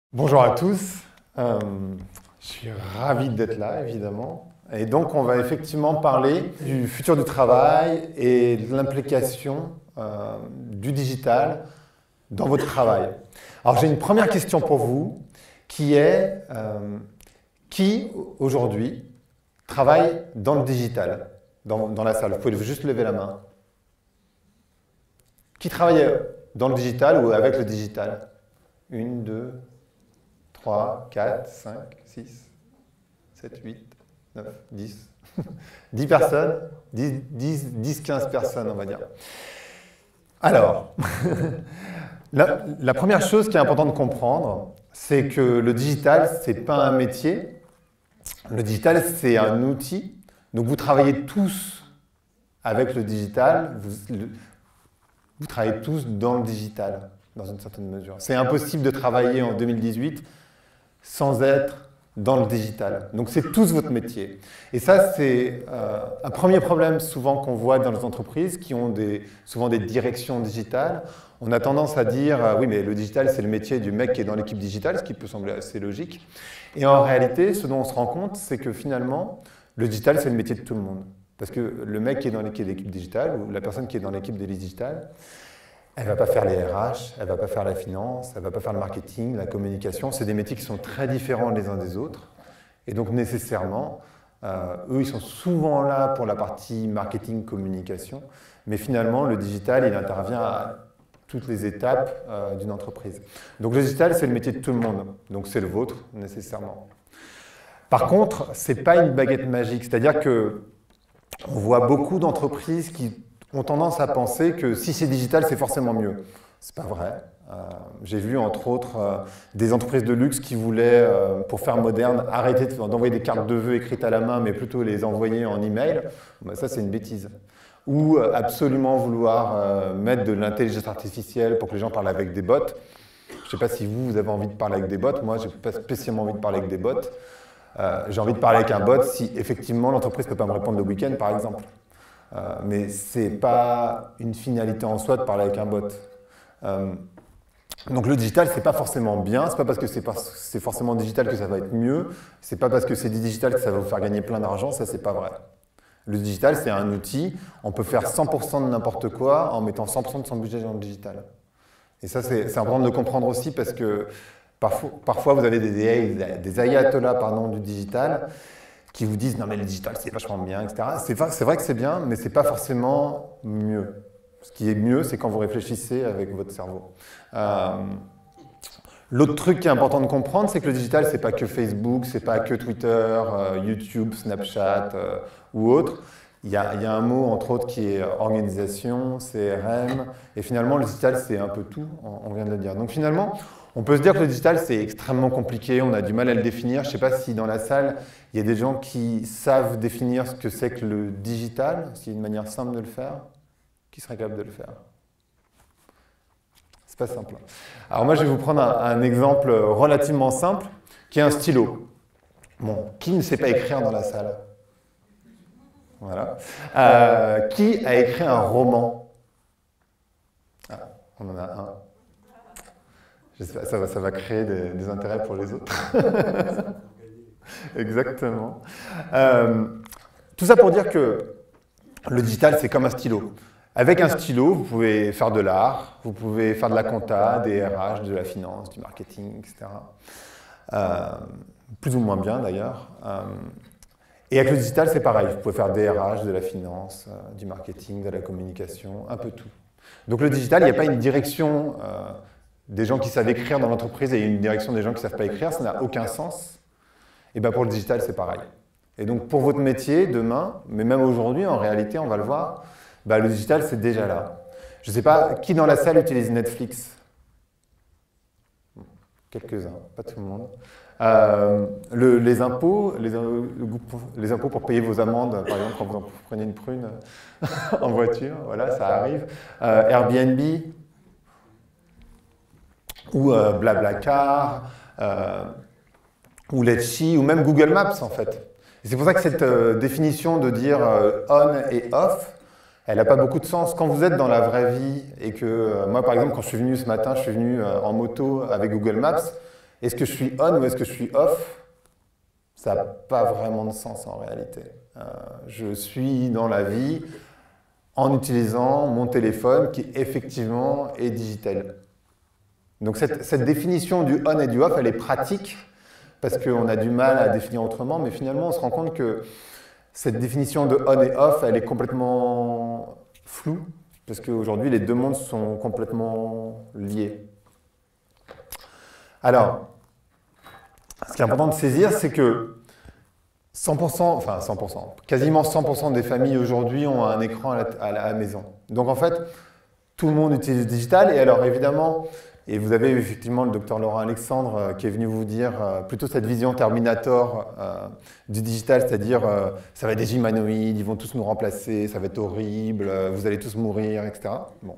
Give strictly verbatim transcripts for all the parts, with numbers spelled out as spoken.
Bonjour à tous, euh, je suis ravi d'être là évidemment. Et donc on va effectivement parler du futur du travail et de l'implication euh, du digital dans votre travail. Alors j'ai une première question pour vous qui est euh, qui aujourd'hui travaille dans le digital, dans, dans la salle? Vous pouvez juste lever la main. Qui travaille dans le digital ou avec le digital? Une, deux, trois, quatre, cinq, six, sept, huit, neuf, dix. dix personnes, dix, dix, dix, quinze personnes, on va dire. Alors, la, la première chose qui est importante de comprendre, c'est que le digital, ce n'est pas un métier. Le digital, c'est un outil. Donc, vous travaillez tous avec le digital. Vous, le, vous travaillez tous dans le digital, dans une certaine mesure. C'est impossible de travailler en deux mille dix-huit sans être dans le digital. Donc c'est tous votre métier. Et ça, c'est euh, un premier problème souvent qu'on voit dans les entreprises qui ont des, souvent des directions digitales. On a tendance à dire, euh, oui, mais le digital, c'est le métier du mec qui est dans l'équipe digitale, ce qui peut sembler assez logique. Et en réalité, ce dont on se rend compte, c'est que finalement, le digital, c'est le métier de tout le monde. Parce que le mec qui est dans l'équipe digitale, ou la personne qui est dans l'équipe des digitales, elle ne va pas faire les R H, elle ne va pas faire la finance, elle ne va pas faire le marketing, la communication. C'est des métiers qui sont très différents les uns des autres. Et donc nécessairement, euh, eux, ils sont souvent là pour la partie marketing, communication. Mais finalement, le digital, il intervient à toutes les étapes euh, d'une entreprise. Donc le digital, c'est le métier de tout le monde. Donc c'est le vôtre, nécessairement. Par contre, ce n'est pas une baguette magique. C'est-à-dire qu'on voit beaucoup d'entreprises qui ont tendance à penser que si c'est digital, c'est forcément mieux. C'est pas vrai. Euh, J'ai vu entre autres euh, des entreprises de luxe qui voulaient, euh, pour faire moderne, arrêter d'envoyer des cartes de vœux écrites à la main, mais plutôt les envoyer en email. Ben, ça, c'est une bêtise. Ou euh, absolument vouloir euh, mettre de l'intelligence artificielle pour que les gens parlent avec des bots. Je ne sais pas si vous, vous avez envie de parler avec des bots. Moi, je n'ai pas spécialement envie de parler avec des bots. Euh, J'ai envie de parler avec un bot si effectivement l'entreprise ne peut pas me répondre le week-end, par exemple. Euh, mais ce n'est pas une finalité en soi de parler avec un bot. Euh, donc le digital, ce n'est pas forcément bien, ce n'est pas parce que c'est forcément digital que ça va être mieux, ce n'est pas parce que c'est digital que ça va vous faire gagner plein d'argent, ça c'est pas vrai. Le digital, c'est un outil, on peut faire cent pour cent de n'importe quoi en mettant cent pour cent de son budget dans le digital. Et ça, c'est important de le comprendre aussi parce que parfois, parfois vous avez des, des, des ayatollahs pardon, du digital qui vous disent « non mais le digital c'est vachement bien, et cetera » C'est vrai que c'est bien, mais ce n'est pas forcément mieux. Ce qui est mieux, c'est quand vous réfléchissez avec votre cerveau. Euh, L'autre truc qui est important de comprendre, c'est que le digital, ce n'est pas que Facebook, ce n'est pas que Twitter, euh, YouTube, Snapchat euh, ou autre. Il y, a, il y a un mot, entre autres, qui est organisation, C R M, et finalement, le digital, c'est un peu tout, on vient de le dire. Donc finalement, on peut se dire que le digital, c'est extrêmement compliqué, on a du mal à le définir. Je ne sais pas si dans la salle, il y a des gens qui savent définir ce que c'est que le digital, s'il y a une manière simple de le faire, qui serait capable de le faire? C'est pas simple. Alors moi, je vais vous prendre un, un exemple relativement simple, qui est un stylo. Bon, qui ne sait pas écrire dans la salle? Voilà. Euh, qui a écrit un roman? Ah, on en a un. Ça va, ça va créer des, des intérêts pour les autres. Exactement. Euh, tout ça pour dire que le digital, c'est comme un stylo. Avec un stylo, vous pouvez faire de l'art, vous pouvez faire de la compta, des R H, de la finance, du marketing, et cetera. Euh, plus ou moins bien d'ailleurs. Euh, et avec le digital, c'est pareil. Vous pouvez faire des R H, de la finance, euh, du marketing, de la communication, un peu tout. Donc le digital, il n'y a pas une direction euh, des gens qui savent écrire dans l'entreprise et une direction des gens qui ne savent pas écrire, ça n'a aucun sens. Et bien pour le digital, c'est pareil. Et donc pour votre métier, demain, mais même aujourd'hui, en réalité, on va le voir, bah, le digital, c'est déjà là. Je ne sais pas, qui dans la salle utilise Netflix? Quelques-uns, pas tout le monde. Euh, le, les impôts, les, les impôts pour payer vos amendes, par exemple, quand vous prenez une prune en voiture, voilà, ça arrive. Euh, Airbnb, ou euh, Blablacar, euh, ou Letchi, ou même Google Maps, en fait. C'est pour ça que cette euh, définition de dire euh, on et off, elle n'a pas beaucoup de sens. Quand vous êtes dans la vraie vie et que, euh, moi par exemple, quand je suis venu ce matin, je suis venu euh, en moto avec Google Maps, Est-ce que je suis on ou est-ce que je suis off? Ça n'a pas vraiment de sens en réalité. Euh, je suis dans la vie en utilisant mon téléphone qui effectivement est digital. Donc cette, cette définition du on et du off, elle est pratique parce qu'on a du mal à définir autrement, mais finalement on se rend compte que cette définition de on et off, elle est complètement floue parce qu'aujourd'hui les deux mondes sont complètement liés. Alors, ce qui est important de saisir, c'est que cent pour cent, enfin cent pour cent, quasiment cent pour cent des familles aujourd'hui ont un écran à la, à la maison. Donc en fait, tout le monde utilise le digital. Et alors évidemment, et vous avez effectivement le docteur Laurent Alexandre euh, qui est venu vous dire euh, plutôt cette vision Terminator euh, du digital, c'est-à-dire euh, ça va être des humanoïdes, ils vont tous nous remplacer, ça va être horrible, euh, vous allez tous mourir, et cetera. Bon.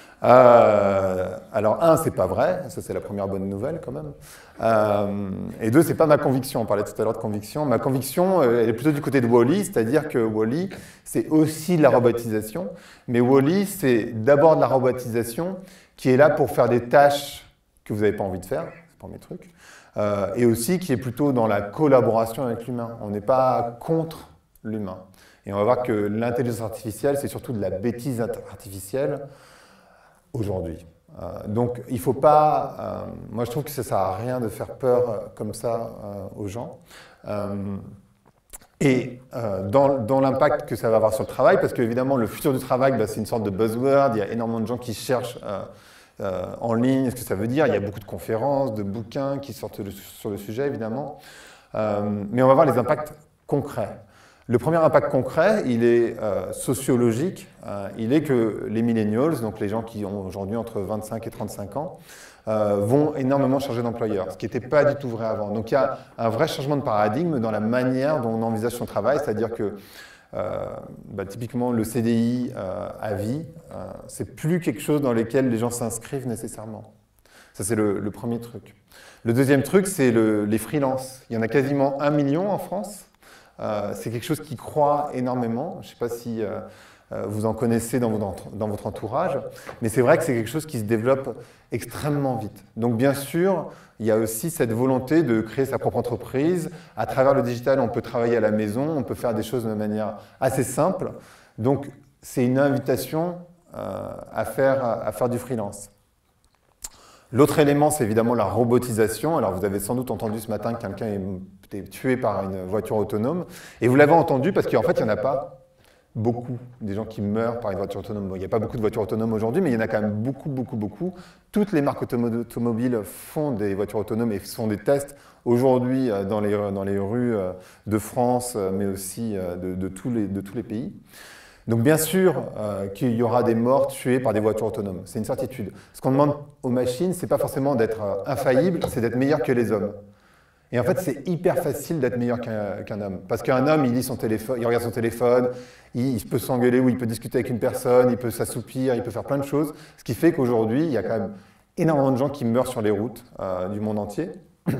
Euh, alors un, c'est pas vrai, ça c'est la première bonne nouvelle quand même. Euh, et deux, c'est pas ma conviction. On parlait tout à l'heure de conviction. Ma conviction, euh, elle est plutôt du côté de Wall-E, c'est-à-dire que Wall-E, c'est aussi de la robotisation, mais Wall-E, c'est d'abord de la robotisation qui est là pour faire des tâches que vous n'avez pas envie de faire, c'est le premier truc, euh, et aussi qui est plutôt dans la collaboration avec l'humain. On n'est pas contre l'humain. Et on va voir que l'intelligence artificielle, c'est surtout de la bêtise artificielle aujourd'hui. Euh, donc il ne faut pas, euh, moi je trouve que ça ne sert à rien de faire peur euh, comme ça euh, aux gens. Euh, et euh, dans, dans l'impact que ça va avoir sur le travail, parce qu'évidemment le futur du travail, bah, c'est une sorte de buzzword, il y a énormément de gens qui cherchent euh, euh, en ligne ce que ça veut dire, il y a beaucoup de conférences, de bouquins qui sortent le, sur le sujet évidemment, euh, mais on va voir les impacts concrets. Le premier impact concret, il est euh, sociologique. Euh, il est que les millennials, donc les gens qui ont aujourd'hui entre vingt-cinq et trente-cinq ans, euh, vont énormément changer d'employeur, ce qui n'était pas du tout vrai avant. Donc il y a un vrai changement de paradigme dans la manière dont on envisage son travail, c'est-à-dire que euh, bah, typiquement le C D I euh, à vie, euh, c'est plus quelque chose dans lequel les gens s'inscrivent nécessairement. Ça c'est le, le premier truc. Le deuxième truc, c'est le, les freelances. Il y en a quasiment un million en France. Euh, c'est quelque chose qui croît énormément. Je ne sais pas si euh, vous en connaissez dans votre, dans votre entourage, mais c'est vrai que c'est quelque chose qui se développe extrêmement vite. Donc bien sûr, il y a aussi cette volonté de créer sa propre entreprise. À travers le digital, on peut travailler à la maison, on peut faire des choses de manière assez simple. Donc c'est une invitation euh, à, faire, à faire du freelance. L'autre élément, c'est évidemment la robotisation. Alors, vous avez sans doute entendu ce matin que quelqu'un est tué par une voiture autonome. Et vous l'avez entendu parce qu'en fait, il n'y en a pas beaucoup des gens qui meurent par une voiture autonome. Bon, il n'y a pas beaucoup de voitures autonomes aujourd'hui, mais il y en a quand même beaucoup, beaucoup, beaucoup. Toutes les marques automobiles font des voitures autonomes et font des tests aujourd'hui dans les, dans les rues de France, mais aussi de, de, tous, les, de tous les pays. Donc bien sûr euh, qu'il y aura des morts tués par des voitures autonomes, c'est une certitude. Ce qu'on demande aux machines, c'est pas forcément d'être euh, infaillible, c'est d'être meilleur que les hommes. Et en fait, c'est hyper facile d'être meilleur qu'un qu'un homme. Parce qu'un homme, il lit son téléphone, il regarde son téléphone, il, il peut s'engueuler ou il peut discuter avec une personne, il peut s'assoupir, il peut faire plein de choses. Ce qui fait qu'aujourd'hui, il y a quand même énormément de gens qui meurent sur les routes euh, du monde entier.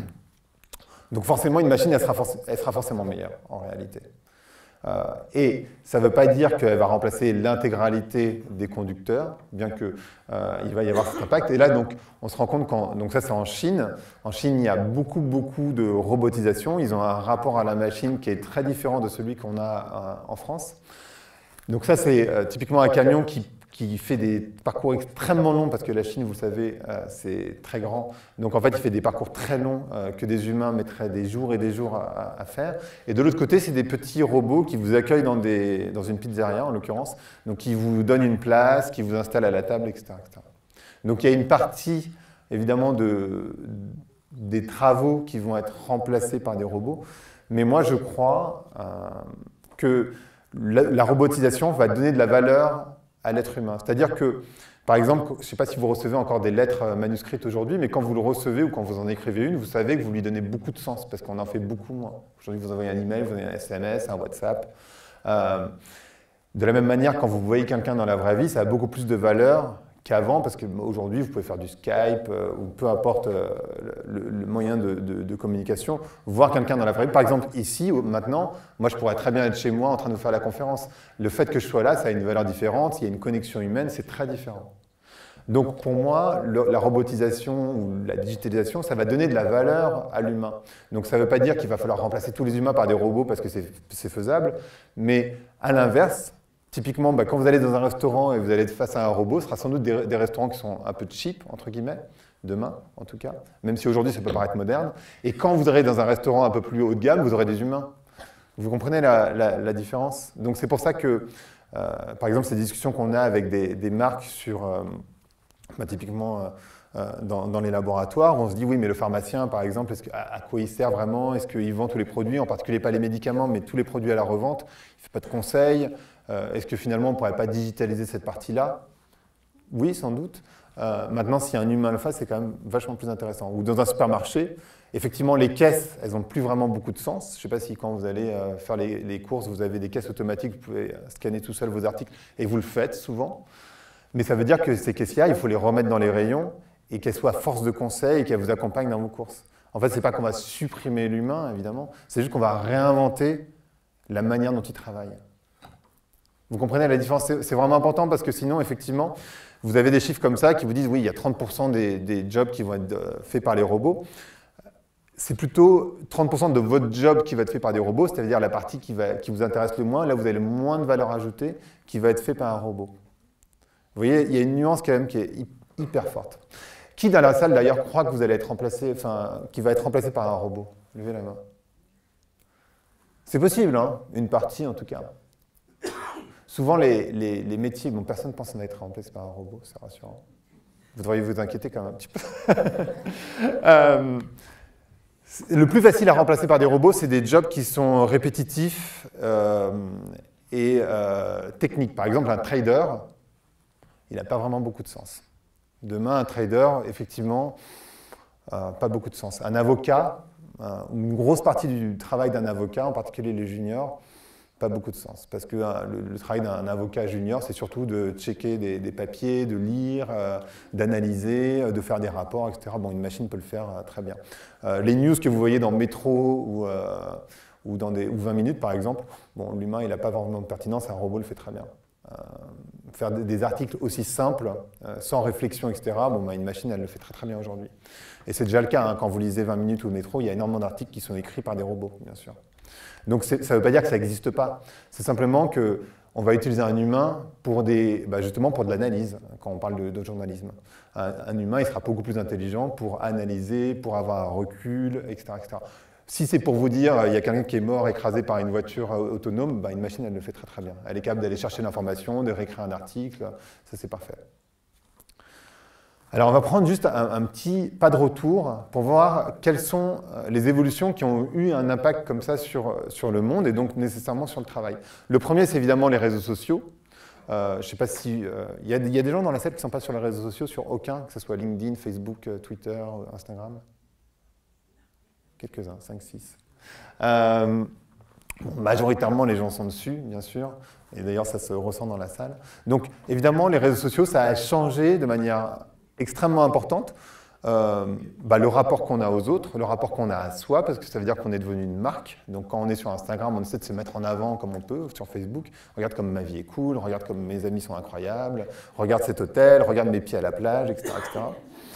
Donc forcément, une machine, elle sera, forc- elle sera forcément meilleure en réalité. Euh, et ça ne veut pas dire qu'elle va remplacer l'intégralité des conducteurs, bien qu'il euh, va y avoir cet impact. Et là, donc, on se rend compte, qu'en, donc ça c'est en Chine. En Chine, il y a beaucoup, beaucoup de robotisation. Ils ont un rapport à la machine qui est très différent de celui qu'on a euh, en France. Donc ça, c'est euh, typiquement un camion qui, qui fait des parcours extrêmement longs, parce que la Chine, vous le savez, euh, c'est très grand. Donc en fait, il fait des parcours très longs euh, que des humains mettraient des jours et des jours à, à faire. Et de l'autre côté, c'est des petits robots qui vous accueillent dans, des, dans une pizzeria, en l'occurrence, donc qui vous donnent une place, qui vous installent à la table, et cetera, et cetera. Donc il y a une partie, évidemment, de, des travaux qui vont être remplacés par des robots. Mais moi, je crois euh, que la, la robotisation va donner de la valeur à l'être humain. C'est-à-dire que, par exemple, je ne sais pas si vous recevez encore des lettres manuscrites aujourd'hui, mais quand vous le recevez ou quand vous en écrivez une, vous savez que vous lui donnez beaucoup de sens, parce qu'on en fait beaucoup moins. Aujourd'hui, vous envoyez un email, vous envoyez un S M S, un WhatsApp. Euh, de la même manière, quand vous voyez quelqu'un dans la vraie vie, ça a beaucoup plus de valeur qu'avant, parce qu'aujourd'hui, vous pouvez faire du Skype euh, ou peu importe euh, le, le moyen de, de, de communication, voir quelqu'un dans la vraie vie. Par exemple, ici, maintenant, moi, je pourrais très bien être chez moi en train de vous faire la conférence. Le fait que je sois là, ça a une valeur différente, il y a une connexion humaine, c'est très différent. Donc pour moi, le, la robotisation ou la digitalisation, ça va donner de la valeur à l'humain. Donc ça ne veut pas dire qu'il va falloir remplacer tous les humains par des robots parce que c'est faisable, mais à l'inverse, typiquement, bah, quand vous allez dans un restaurant et vous allez être face à un robot, ce sera sans doute des, des restaurants qui sont un peu cheap, entre guillemets, demain en tout cas, même si aujourd'hui ça peut paraître moderne. Et quand vous serez dans un restaurant un peu plus haut de gamme, vous aurez des humains. Vous comprenez la, la, la différence? Donc c'est pour ça que, euh, par exemple, ces discussions qu'on a avec des, des marques sur... Euh, Bah, typiquement, euh, dans, dans les laboratoires, on se dit oui, mais le pharmacien, par exemple, est-ce que, à, à quoi il sert vraiment? Est-ce qu'il vend tous les produits, en particulier pas les médicaments, mais tous les produits à la revente? Il ne fait pas de conseils. Euh, est-ce que finalement, on ne pourrait pas digitaliser cette partie-là? Oui, sans doute. Euh, maintenant, si un humain le fait, c'est quand même vachement plus intéressant. Ou dans un supermarché, effectivement, les caisses, elles n'ont plus vraiment beaucoup de sens. Je ne sais pas si quand vous allez euh, faire les, les courses, vous avez des caisses automatiques, vous pouvez scanner tout seul vos articles, et vous le faites souvent. Mais ça veut dire que ces caissières, il faut les remettre dans les rayons et qu'elles soient force de conseil et qu'elles vous accompagnent dans vos courses. En fait, ce n'est pas qu'on va supprimer l'humain, évidemment, c'est juste qu'on va réinventer la manière dont ils travaillent. Vous comprenez la différence? C'est vraiment important parce que sinon, effectivement, vous avez des chiffres comme ça qui vous disent oui, il y a trente pour cent des, des jobs qui vont être faits par les robots. C'est plutôt trente pour cent de votre job qui va être fait par des robots, c'est-à-dire la partie qui, va, qui vous intéresse le moins, là vous avez le moins de valeur ajoutée, qui va être fait par un robot. Vous voyez, il y a une nuance quand même qui est hyper forte. Qui dans la salle d'ailleurs croit que vous allez être remplacé, enfin, qui va être remplacé par un robot? Levez la main. C'est possible, hein, une partie en tout cas. Souvent les, les, les métiers, bon, personne ne pense qu'on va être remplacé par un robot, c'est rassurant. Vous devriez vous inquiéter quand même un petit peu. euh, le plus facile à remplacer par des robots, c'est des jobs qui sont répétitifs euh, et euh, techniques. Par exemple, un trader, il n'a pas vraiment beaucoup de sens. Demain, un trader, effectivement, euh, pas beaucoup de sens. Un avocat, euh, une grosse partie du travail d'un avocat, en particulier les juniors, pas beaucoup de sens. Parce que euh, le, le travail d'un avocat junior, c'est surtout de checker des, des papiers, de lire, euh, d'analyser, euh, de faire des rapports, et cetera. Bon, une machine peut le faire euh, très bien. Euh, les news que vous voyez dans Métro ou, euh, ou dans des, ou vingt minutes, par exemple, bon, l'humain, il n'a pas vraiment de pertinence, un robot le fait très bien. Euh, faire des articles aussi simples, euh, sans réflexion, et cetera, bon, bah, une machine, elle le fait très très bien aujourd'hui. Et c'est déjà le cas, hein, quand vous lisez vingt minutes ou Métro, il y a énormément d'articles qui sont écrits par des robots, bien sûr. Donc ça ne veut pas dire que ça n'existe pas. C'est simplement qu'on va utiliser un humain pour des, bah, justement pour de l'analyse, quand on parle de, de journalisme. Un, un humain, il sera beaucoup plus intelligent pour analyser, pour avoir un recul, et cetera et cetera. Si c'est pour vous dire il y a quelqu'un qui est mort écrasé par une voiture autonome, bah, une machine, elle le fait très très bien. Elle est capable d'aller chercher l'information, de réécrire un article, ça c'est parfait. Alors on va prendre juste un, un petit pas de retour pour voir quelles sont les évolutions qui ont eu un impact comme ça sur, sur le monde et donc nécessairement sur le travail. Le premier, c'est évidemment les réseaux sociaux. Euh, je ne sais pas si... Il euh, y, y a des gens dans la salle qui ne sont pas sur les réseaux sociaux, sur aucun, que ce soit LinkedIn, Facebook, Twitter, Instagram. Quelques-uns, cinq six. Euh, bon, majoritairement, les gens sont dessus, bien sûr. Et d'ailleurs, ça se ressent dans la salle. Donc, évidemment, les réseaux sociaux, ça a changé de manière extrêmement importante euh, bah, le rapport qu'on a aux autres, le rapport qu'on a à soi, parce que ça veut dire qu'on est devenu une marque. Donc, quand on est sur Instagram, on essaie de se mettre en avant comme on peut, sur Facebook. Regarde comme ma vie est cool, regarde comme mes amis sont incroyables, regarde cet hôtel, regarde mes pieds à la plage, et cetera et cetera.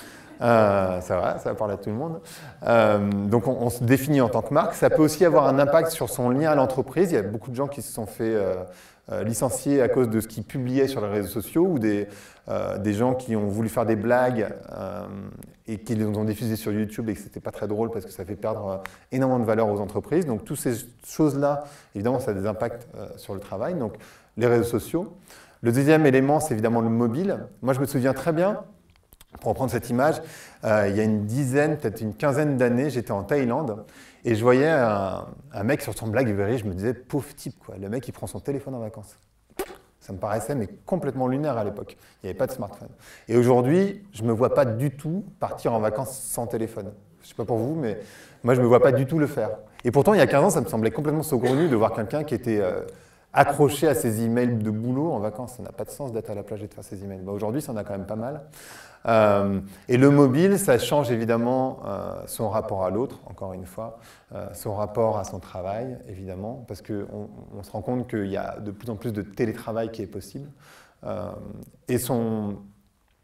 Euh, ça va, ça va parler à tout le monde. Euh, donc on, on se définit en tant que marque. Ça peut aussi avoir un impact sur son lien à l'entreprise. Il y a beaucoup de gens qui se sont fait euh, euh, licencier à cause de ce qu'ils publiaient sur les réseaux sociaux ou des, euh, des gens qui ont voulu faire des blagues euh, et qui les ont diffusées sur YouTube et que c'était pas très drôle parce que ça fait perdre énormément de valeur aux entreprises. Donc toutes ces choses-là, évidemment, ça a des impacts euh, sur le travail. Donc les réseaux sociaux. Le deuxième élément, c'est évidemment le mobile. Moi, je me souviens très bien. Pour reprendre cette image, euh, il y a une dizaine, peut-être une quinzaine d'années, j'étais en Thaïlande et je voyais un, un mec sur son BlackBerry, je me disais, pauvre type, quoi. Le mec il prend son téléphone en vacances. Ça me paraissait mais complètement lunaire à l'époque, il n'y avait pas de smartphone. Et aujourd'hui, je ne me vois pas du tout partir en vacances sans téléphone. Je ne sais pas pour vous, mais moi je ne me vois pas du tout le faire. Et pourtant, il y a quinze ans, ça me semblait complètement saugrenu de voir quelqu'un qui était euh, accroché à ses emails de boulot en vacances. Ça n'a pas de sens d'être à la plage et de faire ses emails. Bah, aujourd'hui, ça en a quand même pas mal. Euh, et le mobile, ça change évidemment euh, son rapport à l'autre, encore une fois, euh, son rapport à son travail, évidemment, parce qu'on on se rend compte qu'il y a de plus en plus de télétravail qui est possible. Euh, et son,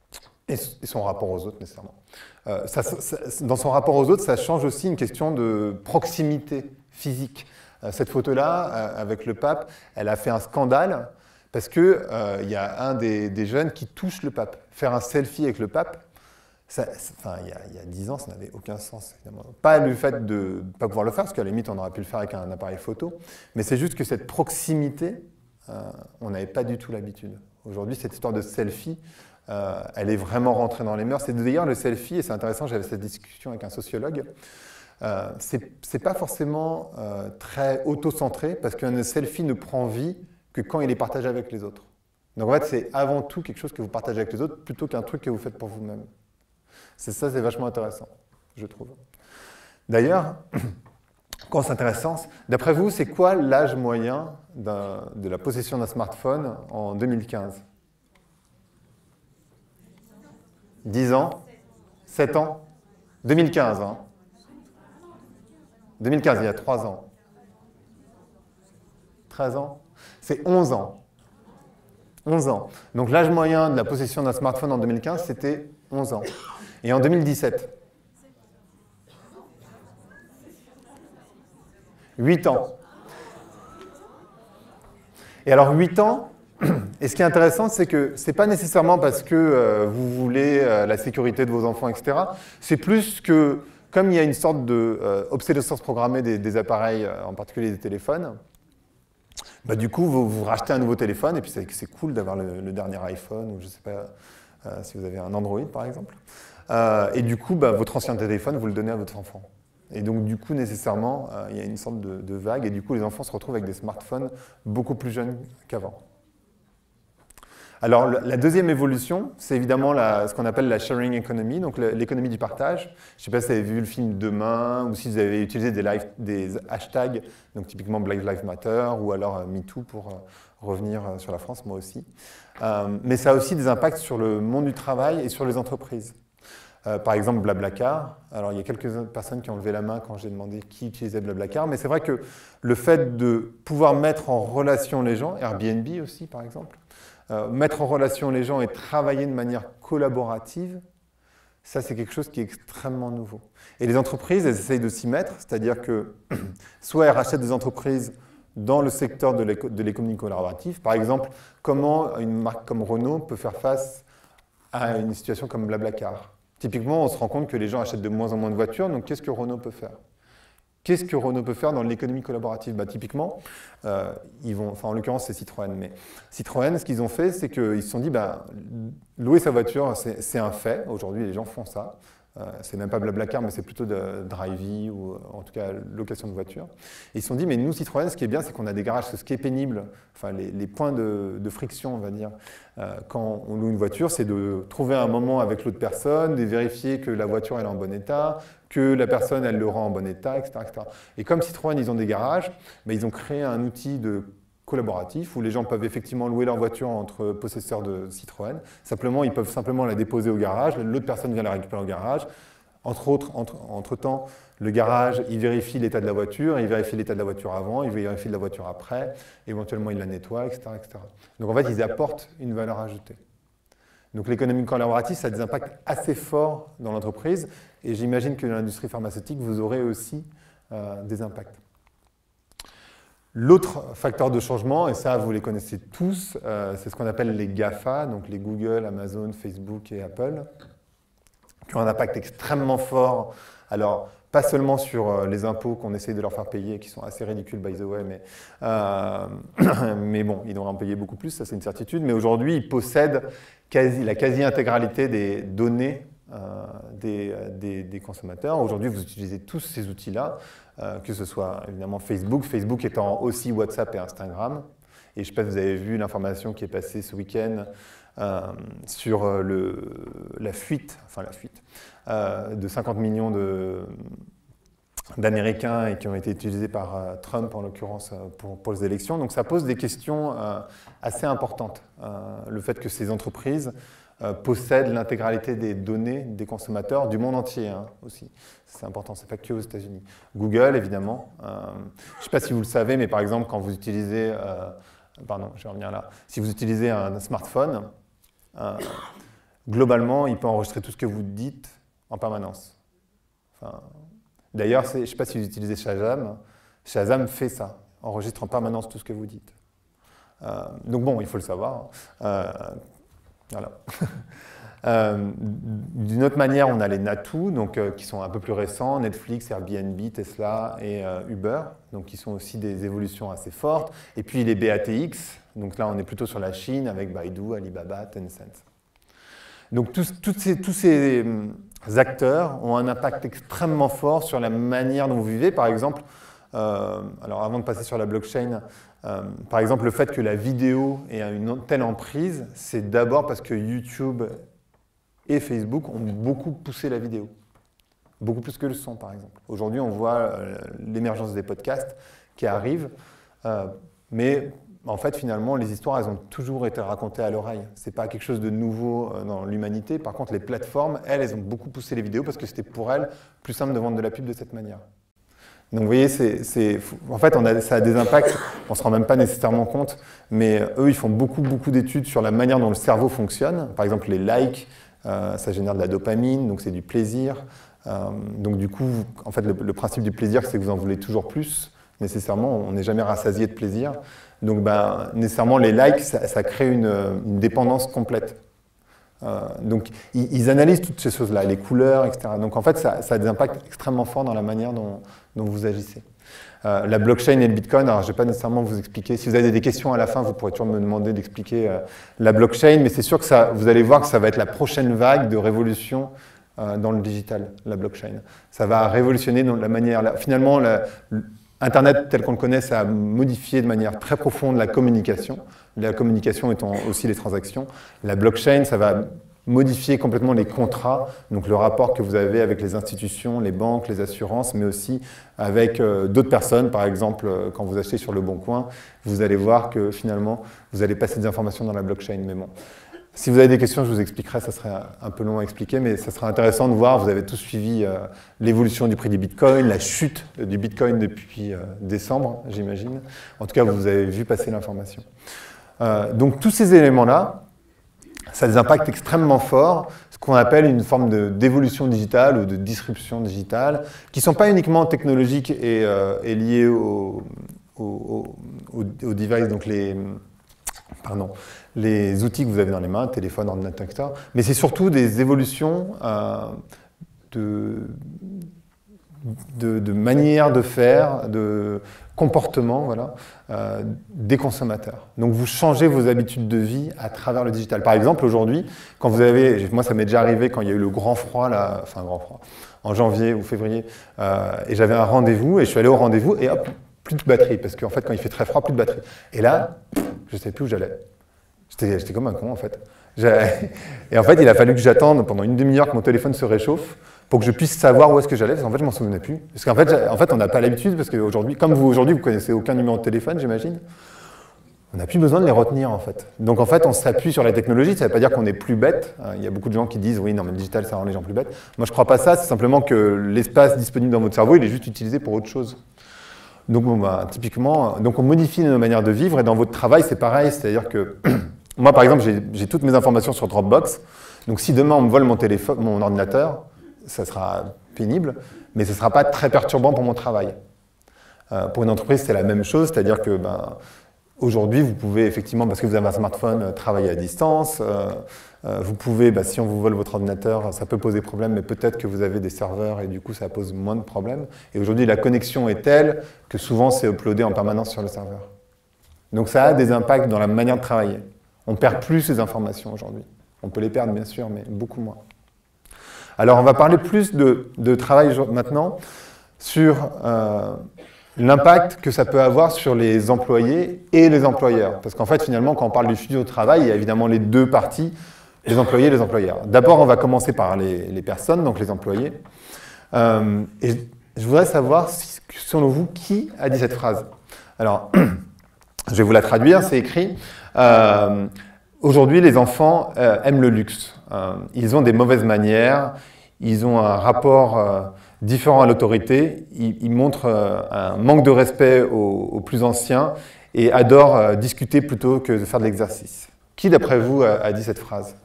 et, et son rapport aux autres, nécessairement. Euh, ça, ça, dans son rapport aux autres, ça change aussi une question de proximité physique. Euh, cette photo-là, euh, avec le pape, elle a fait un scandale parce qu'il euh, y a un des, des jeunes qui touche le pape. Faire un selfie avec le pape, ça, enfin, il, y a, il y a dix ans, ça n'avait aucun sens, évidemment. Pas le fait de ne pas pouvoir le faire, parce qu'à la limite, on aurait pu le faire avec un appareil photo, mais c'est juste que cette proximité, euh, on n'avait pas du tout l'habitude. Aujourd'hui, cette histoire de selfie, euh, elle est vraiment rentrée dans les mœurs. C'est d'ailleurs le selfie, et c'est intéressant, j'avais cette discussion avec un sociologue, euh, c'est pas forcément euh, très auto-centré, parce qu'un selfie ne prend vie que quand il est partagé avec les autres. Donc en fait, c'est avant tout quelque chose que vous partagez avec les autres, plutôt qu'un truc que vous faites pour vous-même. C'est ça, c'est vachement intéressant, je trouve. D'ailleurs, quand c'est intéressant, d'après vous, c'est quoi l'âge moyen de la possession d'un smartphone en deux mille quinze? dix ans? sept ans? deux mille quinze, hein? deux mille quinze, il y a trois ans. treize ans? C'est onze ans. onze ans. Donc l'âge moyen de la possession d'un smartphone en deux mille quinze, c'était onze ans. Et en deux mille dix-sept, huit ans. Et alors huit ans, et ce qui est intéressant, c'est que ce n'est pas nécessairement parce que euh, vous voulez euh, la sécurité de vos enfants, et cetera. C'est plus que, comme il y a une sorte d'obsolescence euh, programmée des, des appareils, euh, en particulier des téléphones, bah, du coup, vous, vous rachetez un nouveau téléphone, et puis c'est cool d'avoir le, le dernier iPhone, ou je ne sais pas euh, si vous avez un Android, par exemple. Euh, et du coup, bah, votre ancien téléphone, vous le donnez à votre enfant. Et donc, du coup, nécessairement, euh, il y a une sorte de, de vague, et du coup, les enfants se retrouvent avec des smartphones beaucoup plus jeunes qu'avant. Alors, la deuxième évolution, c'est évidemment la, ce qu'on appelle la sharing economy, donc l'économie du partage. Je ne sais pas si vous avez vu le film Demain, ou si vous avez utilisé des, live, des hashtags, donc typiquement Black Lives Matter, ou alors euh, MeToo pour euh, revenir euh, sur la France, moi aussi. Euh, mais ça a aussi des impacts sur le monde du travail et sur les entreprises. Euh, par exemple, Blablacar. Alors, il y a quelques personnes qui ont levé la main quand j'ai demandé qui utilisait Blablacar, mais c'est vrai que le fait de pouvoir mettre en relation les gens, Airbnb aussi, par exemple, euh, mettre en relation les gens et travailler de manière collaborative, ça, c'est quelque chose qui est extrêmement nouveau. Et les entreprises, elles essayent de s'y mettre, c'est-à-dire que soit elles rachètent des entreprises dans le secteur de l'économie collaborative. Par exemple, comment une marque comme Renault peut faire face à une situation comme Blablacar. Typiquement, on se rend compte que les gens achètent de moins en moins de voitures, donc qu'est-ce que Renault peut faire? Qu'est-ce que Renault peut faire dans l'économie collaborative? Bah, typiquement, euh, ils vont, enfin en l'occurrence c'est Citroën, mais Citroën, ce qu'ils ont fait, c'est qu'ils se sont dit, bah, louer sa voiture, c'est un fait, aujourd'hui les gens font ça. Euh, c'est même pas Blablacar, mais c'est plutôt de Drivey ou en tout cas location de voiture. Et ils se sont dit, mais nous Citroën, ce qui est bien, c'est qu'on a des garages, ce qui est pénible, enfin les, les points de, de friction, on va dire, euh, quand on loue une voiture, c'est de trouver un moment avec l'autre personne, de vérifier que la voiture elle est en bon état, que la personne elle le rend en bon état, et cetera, et cetera. Et comme Citroën, ils ont des garages, ben, ils ont créé un outil de collaboratif où les gens peuvent effectivement louer leur voiture entre possesseurs de Citroën. Simplement, ils peuvent simplement la déposer au garage, l'autre personne vient la récupérer au garage. Entre autres, entre, entre temps, le garage, il vérifie l'état de la voiture, il vérifie l'état de la voiture avant, il vérifie de la voiture après, éventuellement il la nettoie, et cetera, et cetera. Donc en fait, ils apportent une valeur ajoutée. Donc l'économie collaborative, ça a des impacts assez forts dans l'entreprise, et j'imagine que dans l'industrie pharmaceutique, vous aurez aussi euh, des impacts. L'autre facteur de changement, et ça vous les connaissez tous, euh, c'est ce qu'on appelle les GAFA, donc les Google, Amazon, Facebook et Apple, qui ont un impact extrêmement fort. Alors, pas seulement sur euh, les impôts qu'on essaye de leur faire payer, qui sont assez ridicules, by the way, mais, euh, mais bon, ils devraient en payer beaucoup plus, ça c'est une certitude. Mais aujourd'hui, ils possèdent quasi, la quasi-intégralité des données euh, des, des, des consommateurs. Aujourd'hui, vous utilisez tous ces outils-là, euh, que ce soit évidemment Facebook, Facebook étant aussi WhatsApp et Instagram. Et je ne sais pas si vous avez vu l'information qui est passée ce week-end euh, sur le, la fuite, enfin la fuite, euh, de cinquante millions d'Américains et qui ont été utilisés par euh, Trump en l'occurrence pour, pour les élections. Donc ça pose des questions euh, assez importantes. Euh, le fait que ces entreprises euh, possèdent l'intégralité des données des consommateurs du monde entier hein, aussi. C'est important, c'est pas que aux États-Unis. Google, évidemment. Euh, je ne sais pas si vous le savez, mais par exemple, quand vous utilisez, euh, pardon, je vais revenir là. Si vous utilisez un smartphone, euh, globalement, il peut enregistrer tout ce que vous dites en permanence. Enfin, d'ailleurs, je ne sais pas si vous utilisez Shazam. Shazam fait ça, enregistre en permanence tout ce que vous dites. Euh, donc bon, il faut le savoir. Euh, voilà. euh, D'une autre manière, on a les Natou, donc, euh, qui sont un peu plus récents, Netflix, Airbnb, Tesla et euh, Uber, donc qui sont aussi des évolutions assez fortes. Et puis les B A T X, donc là on est plutôt sur la Chine avec Baidu, Alibaba, Tencent. Donc tous, tous, ces, tous ces acteurs ont un impact extrêmement fort sur la manière dont vous vivez. Par exemple, euh, alors avant de passer sur la blockchain, euh, par exemple le fait que la vidéo ait une telle emprise, c'est d'abord parce que YouTube et Facebook ont beaucoup poussé la vidéo. Beaucoup plus que le son, par exemple. Aujourd'hui, on voit euh, l'émergence des podcasts qui arrivent, euh, mais en fait, finalement, les histoires, elles ont toujours été racontées à l'oreille. Ce n'est pas quelque chose de nouveau euh, dans l'humanité. Par contre, les plateformes, elles, elles ont beaucoup poussé les vidéos parce que c'était pour elles plus simple de vendre de la pub de cette manière. Donc, vous voyez, c'est, c'est, en fait, on a, ça a des impacts, on ne se rend même pas nécessairement compte, mais eux, ils font beaucoup, beaucoup d'études sur la manière dont le cerveau fonctionne. Par exemple, les likes, euh, ça génère de la dopamine, donc c'est du plaisir. Euh, donc du coup, en fait, le, le principe du plaisir, c'est que vous en voulez toujours plus. Nécessairement, on n'est jamais rassasié de plaisir. Donc, ben, nécessairement, les likes, ça, ça crée une, une dépendance complète. Euh, donc, ils, ils analysent toutes ces choses-là, les couleurs, et cetera. Donc, en fait, ça, ça a des impacts extrêmement forts dans la manière dont, dont vous agissez. Euh, la blockchain et le Bitcoin, alors je ne vais pas nécessairement vous expliquer. Si vous avez des questions à la fin, vous pourrez toujours me demander d'expliquer euh, la blockchain, mais c'est sûr que ça, vous allez voir que ça va être la prochaine vague de révolution euh, dans le digital, la blockchain. Ça va révolutionner dans la manière... La, finalement, la, Internet tel qu'on le connaît, ça a modifié de manière très profonde la communication. La communication étant aussi les transactions. La blockchain, ça va modifier complètement les contrats, donc le rapport que vous avez avec les institutions, les banques, les assurances, mais aussi avec euh, d'autres personnes. Par exemple, euh, quand vous achetez sur Le Bon Coin, vous allez voir que finalement, vous allez passer des informations dans la blockchain. Mais bon, si vous avez des questions, je vous expliquerai, ça serait un peu long à expliquer, mais ça sera intéressant de voir, vous avez tous suivi euh, l'évolution du prix du Bitcoin, la chute du Bitcoin depuis euh, décembre, j'imagine. En tout cas, vous avez vu passer l'information. Euh, donc tous ces éléments-là, ça a des impacts extrêmement forts, ce qu'on appelle une forme de, d'évolution digitale ou de disruption digitale, qui ne sont pas uniquement technologiques et, euh, et liées aux au, au, au devices, donc les, pardon, les outils que vous avez dans les mains, téléphone, ordinateur, et cetera. Mais c'est surtout des évolutions euh, de, de, de manière de faire, de comportement, voilà, euh, des consommateurs. Donc vous changez vos habitudes de vie à travers le digital. Par exemple, aujourd'hui, quand vous avez, moi ça m'est déjà arrivé quand il y a eu le grand froid, là, enfin grand froid, en janvier ou février, euh, et j'avais un rendez-vous, et je suis allé au rendez-vous, et hop, plus de batterie, parce qu'en fait quand il fait très froid, plus de batterie. Et là, je ne savais plus où j'allais. J'étais, j'étais comme un con en fait. Et en fait, il a fallu que j'attende pendant une demi-heure que mon téléphone se réchauffe pour que je puisse savoir où est-ce que j'allais, parce qu'en fait, je m'en souvenais plus. Parce qu'en fait, en fait, on n'a pas l'habitude, parce qu'aujourd'hui, comme vous aujourd'hui, vous connaissez aucun numéro de téléphone, j'imagine, on n'a plus besoin de les retenir en fait. Donc en fait, on s'appuie sur la technologie, ça ne veut pas dire qu'on est plus bête. Il y a beaucoup de gens qui disent, oui, non, mais le digital, ça rend les gens plus bêtes. Moi, je ne crois pas ça, c'est simplement que l'espace disponible dans votre cerveau, il est juste utilisé pour autre chose. Donc, bon, bah, typiquement, donc on modifie nos manières de vivre, et dans votre travail, c'est pareil, c'est-à-dire que moi, par exemple, j'ai, j'ai toutes mes informations sur Dropbox. Donc, si demain on me vole mon téléphone, mon ordinateur, ça sera pénible, mais ce ne sera pas très perturbant pour mon travail. Euh, pour une entreprise, c'est la même chose, c'est-à-dire que ben, aujourd'hui, vous pouvez effectivement, parce que vous avez un smartphone, travailler à distance. Euh, euh, vous pouvez, ben, si on vous vole votre ordinateur, ça peut poser problème, mais peut-être que vous avez des serveurs et du coup, ça pose moins de problèmes. Et aujourd'hui, la connexion est telle que souvent, c'est uploadé en permanence sur le serveur. Donc, ça a des impacts dans la manière de travailler. On ne perd plus ces informations aujourd'hui. On peut les perdre, bien sûr, mais beaucoup moins. Alors, on va parler plus de, de travail maintenant sur euh, l'impact que ça peut avoir sur les employés et les employeurs. Parce qu'en fait, finalement, quand on parle du futur du travail, il y a évidemment les deux parties, les employés et les employeurs. D'abord, on va commencer par les, les personnes, donc les employés. Euh, et je voudrais savoir, si, selon vous, qui a dit cette phrase. Alors, je vais vous la traduire, c'est écrit. Euh, Aujourd'hui, les enfants euh, aiment le luxe. Euh, ils ont des mauvaises manières, ils ont un rapport euh, différent à l'autorité, ils, ils montrent euh, un manque de respect aux, aux plus anciens et adorent euh, discuter plutôt que de faire de l'exercice. Qui, d'après vous, a, a dit cette phrase?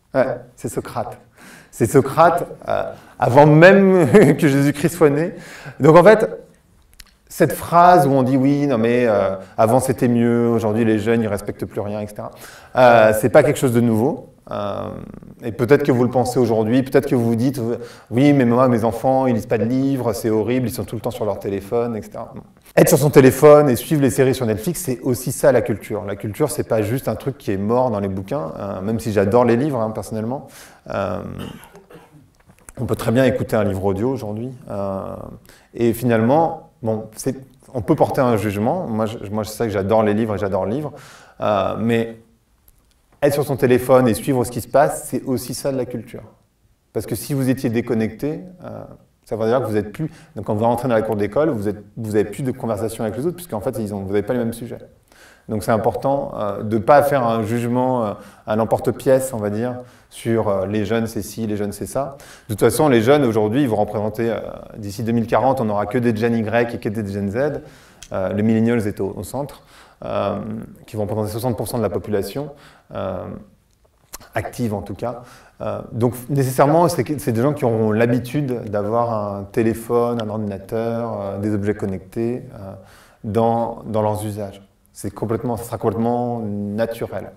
Ouais, c'est Socrate. C'est Socrate euh, avant même que Jésus-Christ soit né. Donc en fait, cette phrase où on dit oui, non mais euh, avant c'était mieux, aujourd'hui les jeunes ils respectent plus rien, et cetera. Euh, c'est pas quelque chose de nouveau. Euh, et peut-être que vous le pensez aujourd'hui, peut-être que vous vous dites oui, mais moi mes enfants ils lisent pas de livres, c'est horrible, ils sont tout le temps sur leur téléphone, et cetera. Non. Être sur son téléphone et suivre les séries sur Netflix, c'est aussi ça la culture. La culture, c'est pas juste un truc qui est mort dans les bouquins, euh, même si j'adore les livres hein, personnellement. Euh, on peut très bien écouter un livre audio aujourd'hui. Euh, et finalement, bon, on peut porter un jugement. Moi, je, moi, je sais que j'adore les livres et j'adore le livre, euh, mais être sur son téléphone et suivre ce qui se passe, c'est aussi ça de la culture. Parce que si vous étiez déconnecté, euh, ça veut dire que vous êtes plus... Donc quand vous rentrez dans la cour d'école, vous n'avez vous plus de conversation avec les autres, puisqu'en fait, ils ont, vous n'avez pas les mêmes sujets. Donc c'est important euh, de ne pas faire un jugement euh, à l'emporte-pièce, on va dire, sur euh, les jeunes c'est ci, les jeunes c'est ça. De toute façon, les jeunes aujourd'hui, ils vont représenter, euh, d'ici deux mille quarante, on n'aura que des Gen Y et que des Gen Z. Euh, les millennials étaient au, au centre, euh, qui vont représenter soixante pour cent de la population. Euh, active en tout cas. Euh, donc nécessairement, c'est des gens qui auront l'habitude d'avoir un téléphone, un ordinateur, euh, des objets connectés euh, dans, dans leurs usages. C'est complètement, ça sera complètement naturel.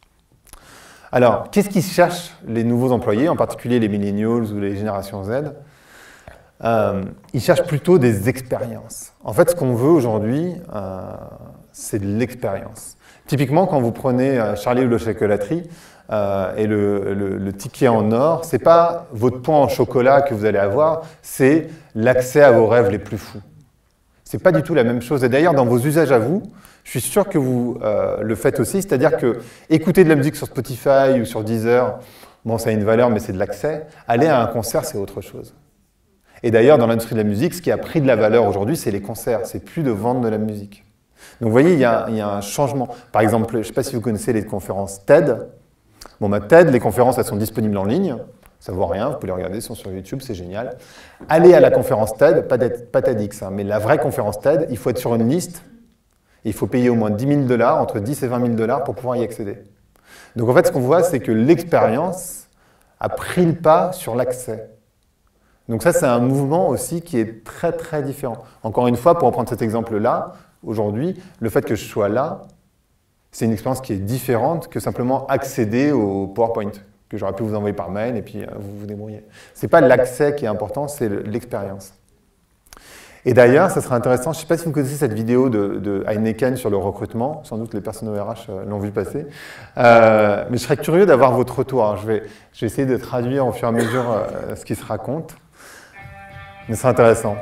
Alors, qu'est-ce qu'ils cherchent les nouveaux employés, en particulier les millennials ou les générations Z? euh, Ils cherchent plutôt des expériences. En fait, ce qu'on veut aujourd'hui, euh, c'est de l'expérience. Typiquement, quand vous prenez euh, Charlie ou la chocolaterie euh, et le, le, le ticket en or, ce n'est pas votre point en chocolat que vous allez avoir, c'est l'accès à vos rêves les plus fous. Ce n'est pas du tout la même chose. Et d'ailleurs, dans vos usages à vous, je suis sûr que vous euh, le faites aussi, c'est-à-dire que écouter de la musique sur Spotify ou sur Deezer, bon, ça a une valeur, mais c'est de l'accès. Aller à un concert, c'est autre chose. Et d'ailleurs, dans l'industrie de la musique, ce qui a pris de la valeur aujourd'hui, c'est les concerts. C'est plus de vendre de la musique. Donc vous voyez, il y a, il y a un changement. Par exemple, je ne sais pas si vous connaissez les conférences TED. Bon, bah, TED, les conférences, elles sont disponibles en ligne. Ça ne vaut rien, vous pouvez les regarder, elles sont sur YouTube, c'est génial. Allez à la conférence TED, pas, pas TEDx, hein, mais la vraie conférence TED, il faut être sur une liste. Il faut payer au moins dix mille dollars, entre dix et vingt mille dollars pour pouvoir y accéder. Donc en fait, ce qu'on voit, c'est que l'expérience a pris le pas sur l'accès. Donc ça, c'est un mouvement aussi qui est très, très différent. Encore une fois, pour reprendre cet exemple-là, aujourd'hui, le fait que je sois là, c'est une expérience qui est différente que simplement accéder au PowerPoint, que j'aurais pu vous envoyer par mail et puis euh, vous vous débrouillez. Ce n'est pas l'accès qui est important, c'est l'expérience. Et d'ailleurs, ça serait intéressant, je ne sais pas si vous connaissez cette vidéo de, de Heineken sur le recrutement, sans doute les personnes au R H euh, l'ont vu passer, euh, mais je serais curieux d'avoir votre retour. Alors, je, vais, je vais essayer de traduire au fur et à mesure euh, ce qui se raconte, mais c'est intéressant.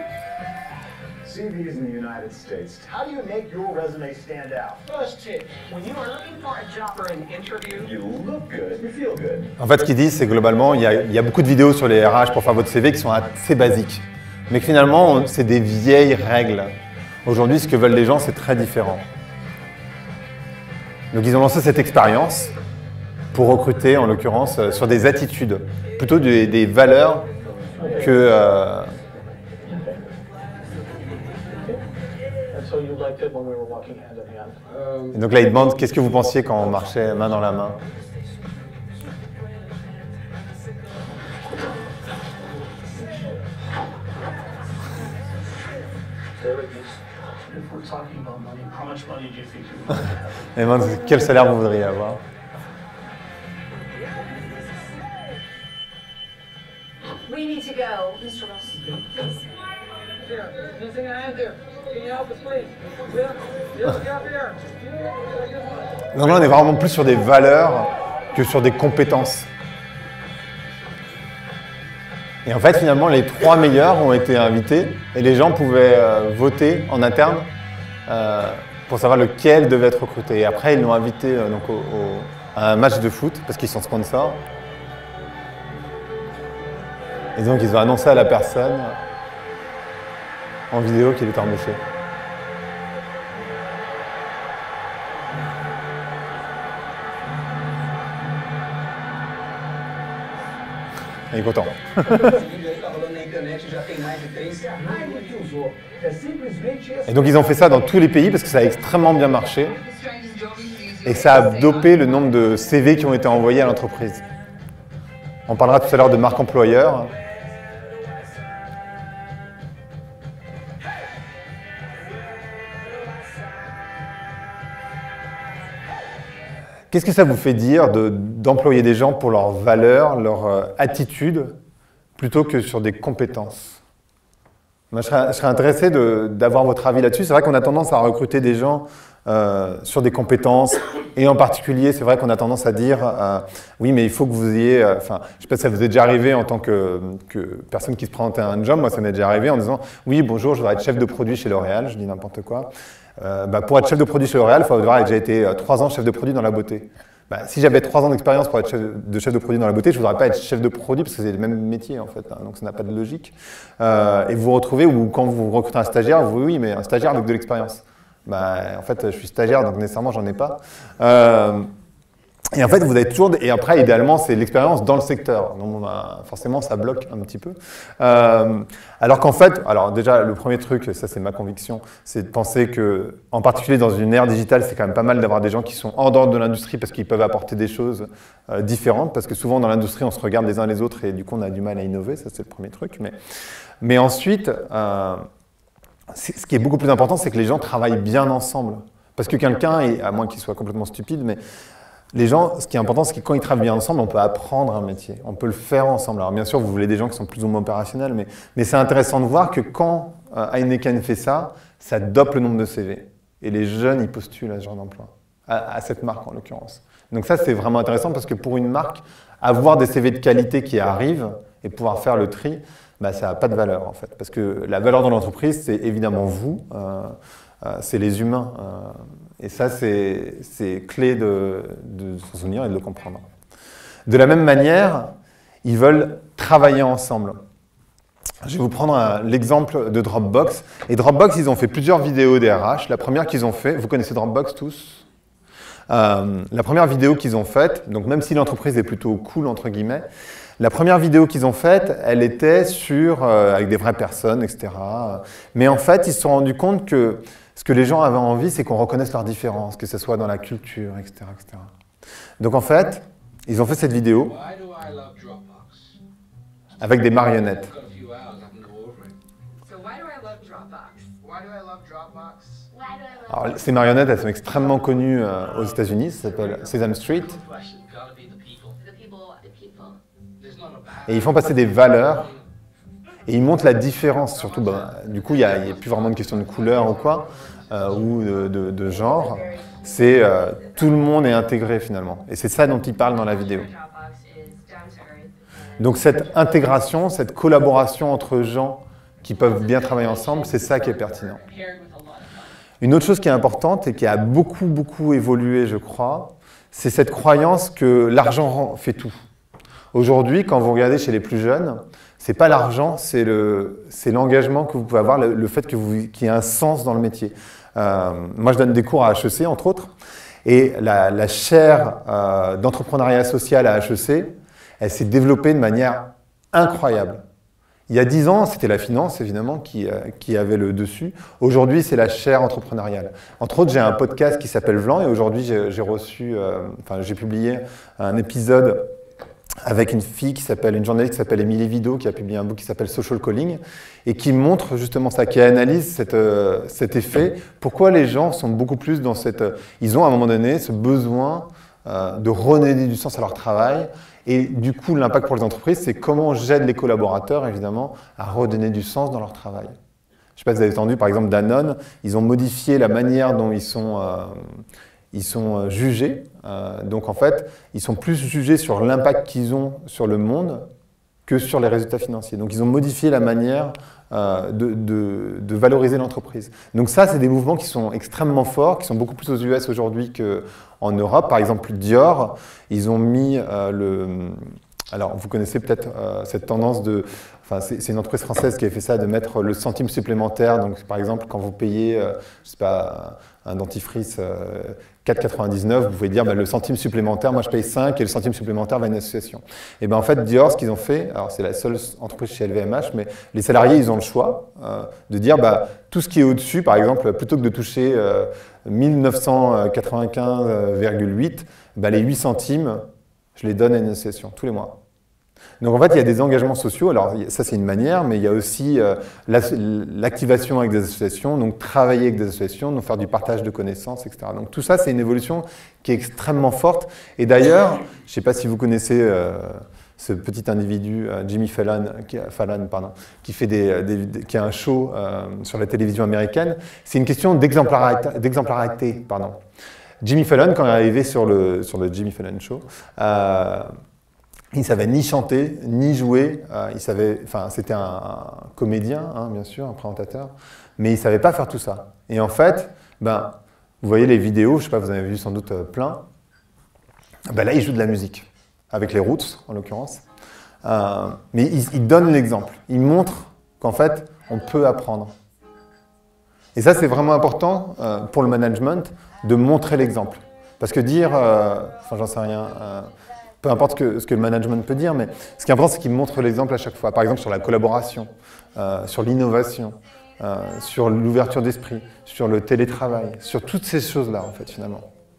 C Vs in the United States. How do you make your resume stand out? First tip, when you are looking for a job or an interview, you look good, you feel good. En fait, ce qu'ils disent, c'est globalement, il y, a, il y a beaucoup de vidéos sur les R H pour faire votre C V qui sont assez basiques. Mais que finalement, c'est des vieilles règles. Aujourd'hui, ce que veulent les gens, c'est très différent. Donc, ils ont lancé cette expérience pour recruter, en l'occurrence, sur des attitudes, plutôt des, des valeurs que... Euh, Et donc là, il demande qu'est-ce que vous pensiez quand on marchait main dans la main. Il demande quel salaire vous voudriez avoir. We need to go, Mister Ross. Donc là, on est vraiment plus sur des valeurs que sur des compétences. Et en fait, finalement, les trois meilleurs ont été invités et les gens pouvaient euh, voter en interne euh, pour savoir lequel devait être recruté. Et après, ils l'ont invité euh, donc, au, au, à un match de foot parce qu'ils sont sponsors. Et donc, ils ont annoncé à la personne en vidéo qu'il était embauché. Il est content. Et donc ils ont fait ça dans tous les pays parce que ça a extrêmement bien marché et ça a dopé le nombre de C V qui ont été envoyés à l'entreprise. On parlera tout à l'heure de marque employeur. Qu'est-ce que ça vous fait dire de, d'employer des gens pour leurs valeurs, leur euh, attitude, plutôt que sur des compétences? Moi, je serais, je serais intéressé de, d'avoir votre avis là-dessus. C'est vrai qu'on a tendance à recruter des gens euh, sur des compétences, et en particulier, c'est vrai qu'on a tendance à dire euh, oui, mais il faut que vous ayez, enfin, euh, je ne sais pas si ça vous est déjà arrivé en tant que, que personne qui se présentait à un job. Moi, ça m'est déjà arrivé en disant oui, bonjour, je voudrais être chef de produit chez L'Oréal, je dis n'importe quoi. Euh, bah, pour être chef de produit chez L'Oréal, il faut avoir déjà été euh, trois ans chef de produit dans la beauté. Bah, si j'avais trois ans d'expérience pour être chef de chef de produit dans la beauté, je ne voudrais pas être chef de produit parce que c'est le même métier en fait, hein, donc ça n'a pas de logique. Euh, et vous vous retrouvez où quand vous recrutez un stagiaire, vous dites oui, mais un stagiaire avec de l'expérience. Bah, en fait, je suis stagiaire, donc nécessairement, j'en ai pas. Euh, Et en fait, vous avez toujours... Et après, idéalement, c'est l'expérience dans le secteur. Donc, bah, forcément, ça bloque un petit peu. Euh, alors qu'en fait, alors déjà, le premier truc, ça c'est ma conviction, c'est de penser que, en particulier dans une ère digitale, c'est quand même pas mal d'avoir des gens qui sont en dehors de l'industrie parce qu'ils peuvent apporter des choses euh, différentes. Parce que souvent, dans l'industrie, on se regarde les uns les autres et du coup, on a du mal à innover. Ça, c'est le premier truc. Mais, mais ensuite, euh, ce qui est beaucoup plus important, c'est que les gens travaillent bien ensemble. Parce que quelqu'un, à moins qu'il soit complètement stupide, mais les gens, ce qui est important, c'est que quand ils travaillent bien ensemble, on peut apprendre un métier, on peut le faire ensemble. Alors bien sûr, vous voulez des gens qui sont plus ou moins opérationnels, mais, mais c'est intéressant de voir que quand euh, Heineken fait ça, ça dope le nombre de C V. Et les jeunes, ils postulent à ce genre d'emploi, à, à cette marque en l'occurrence. Donc ça, c'est vraiment intéressant parce que pour une marque, avoir des C V de qualité qui arrivent et pouvoir faire le tri, bah, ça n'a pas de valeur en fait. Parce que la valeur dans l'entreprise, c'est évidemment vous, euh, euh, c'est les humains. Euh, Et ça, c'est clé de, de s'en souvenir et de le comprendre. De la même manière, ils veulent travailler ensemble. Je vais vous prendre l'exemple de Dropbox. Et Dropbox, ils ont fait plusieurs vidéos des R H. La première qu'ils ont fait, vous connaissez Dropbox tous? euh, La première vidéo qu'ils ont faite, donc même si l'entreprise est plutôt cool, entre guillemets, la première vidéo qu'ils ont faite, elle était sur, euh, avec des vraies personnes, et cetera. Mais en fait, ils se sont rendus compte que ce que les gens avaient envie, c'est qu'on reconnaisse leurs différences, que ce soit dans la culture, et cetera, et cetera. Donc en fait, ils ont fait cette vidéo avec des marionnettes. Alors, ces marionnettes, elles sont extrêmement connues euh, aux États-Unis, ça s'appelle Sesame Street. Et ils font passer des valeurs. Et ils montrent la différence, surtout, ben, du coup, il n'y a, a plus vraiment une question de couleur ou quoi, euh, ou de, de, de genre. C'est euh, tout le monde est intégré finalement. Et c'est ça dont ils parlent dans la vidéo. Donc cette intégration, cette collaboration entre gens qui peuvent bien travailler ensemble, c'est ça qui est pertinent. Une autre chose qui est importante et qui a beaucoup, beaucoup évolué, je crois, c'est cette croyance que l'argent fait tout. Aujourd'hui, quand vous regardez chez les plus jeunes, c'est pas l'argent, c'est l'engagement que vous pouvez avoir, le, le fait que vous, qu'il y ait un sens dans le métier. Euh, moi, je donne des cours à H E C, entre autres, et la, la chaire euh, d'entrepreneuriat social à H E C, elle s'est développée de manière incroyable. Il y a dix ans, c'était la finance, évidemment, qui, euh, qui avait le dessus. Aujourd'hui, c'est la chaire entrepreneuriale. Entre autres, j'ai un podcast qui s'appelle Vlan, et aujourd'hui, j'ai reçu, euh, enfin, j'ai publié un épisode avec une fille qui s'appelle, une journaliste qui s'appelle Émilie Vido, qui a publié un book qui s'appelle Social Calling, et qui montre justement ça, qui analyse cette, euh, cet effet. Pourquoi les gens sont beaucoup plus dans cette... Euh, ils ont à un moment donné ce besoin euh, de redonner du sens à leur travail, et du coup, l'impact pour les entreprises, c'est comment j'aide les collaborateurs, évidemment, à redonner du sens dans leur travail. Je ne sais pas si vous avez entendu, par exemple, Danone, ils ont modifié la manière dont ils sont... Euh, Ils sont jugés, euh, donc en fait, ils sont plus jugés sur l'impact qu'ils ont sur le monde que sur les résultats financiers. Donc ils ont modifié la manière euh, de, de, de valoriser l'entreprise. Donc ça, c'est des mouvements qui sont extrêmement forts, qui sont beaucoup plus aux U S aujourd'hui qu'en Europe. Par exemple, Dior, ils ont mis euh, le... Alors, vous connaissez peut-être euh, cette tendance de... Enfin, c'est une entreprise française qui a fait ça, de mettre le centime supplémentaire. Donc, par exemple, quand vous payez, euh, je sais pas, un dentifrice euh, quatre euros quatre-vingt-dix-neuf, vous pouvez dire bah, le centime supplémentaire, moi je paye cinq et le centime supplémentaire va à une association. Et bien en fait, Dior, ce qu'ils ont fait, alors c'est la seule entreprise chez L V M H, mais les salariés, ils ont le choix euh, de dire bah, tout ce qui est au-dessus, par exemple, plutôt que de toucher euh, mille neuf cent quatre-vingt-quinze virgule huit, bah, les huit centimes, je les donne à une association tous les mois. Donc en fait, il y a des engagements sociaux. Alors ça, c'est une manière, mais il y a aussi euh, l'activation avec des associations, donc travailler avec des associations, donc faire du partage de connaissances, et cetera. Donc tout ça, c'est une évolution qui est extrêmement forte. Et d'ailleurs, je ne sais pas si vous connaissez euh, ce petit individu, euh, Jimmy Fallon, qui, Fallon pardon, qui, fait des, des, des, qui a un show euh, sur la télévision américaine. C'est une question d'exemplarité. d'exemplarité, pardon. Jimmy Fallon, quand il est arrivé sur le, sur le Jimmy Fallon Show, euh, il ne savait ni chanter, ni jouer. Euh, il savait, enfin, c'était un, un comédien, hein, bien sûr, un présentateur, mais il ne savait pas faire tout ça. Et en fait, ben, vous voyez les vidéos, je ne sais pas, vous en avez vu sans doute euh, plein. Ben là, il joue de la musique, avec les Roots, en l'occurrence. Euh, mais il, il donne l'exemple. Il montre qu'en fait, on peut apprendre. Et ça, c'est vraiment important euh, pour le management, de montrer l'exemple. Parce que dire, euh, enfin, j'en sais rien, euh, peu importe ce que, ce que le management peut dire, mais ce qui est important, c'est qu'il montre l'exemple à chaque fois. Par exemple, sur la collaboration, euh, sur l'innovation, euh, sur l'ouverture d'esprit, sur le télétravail, sur toutes ces choses-là, en fait, finalement.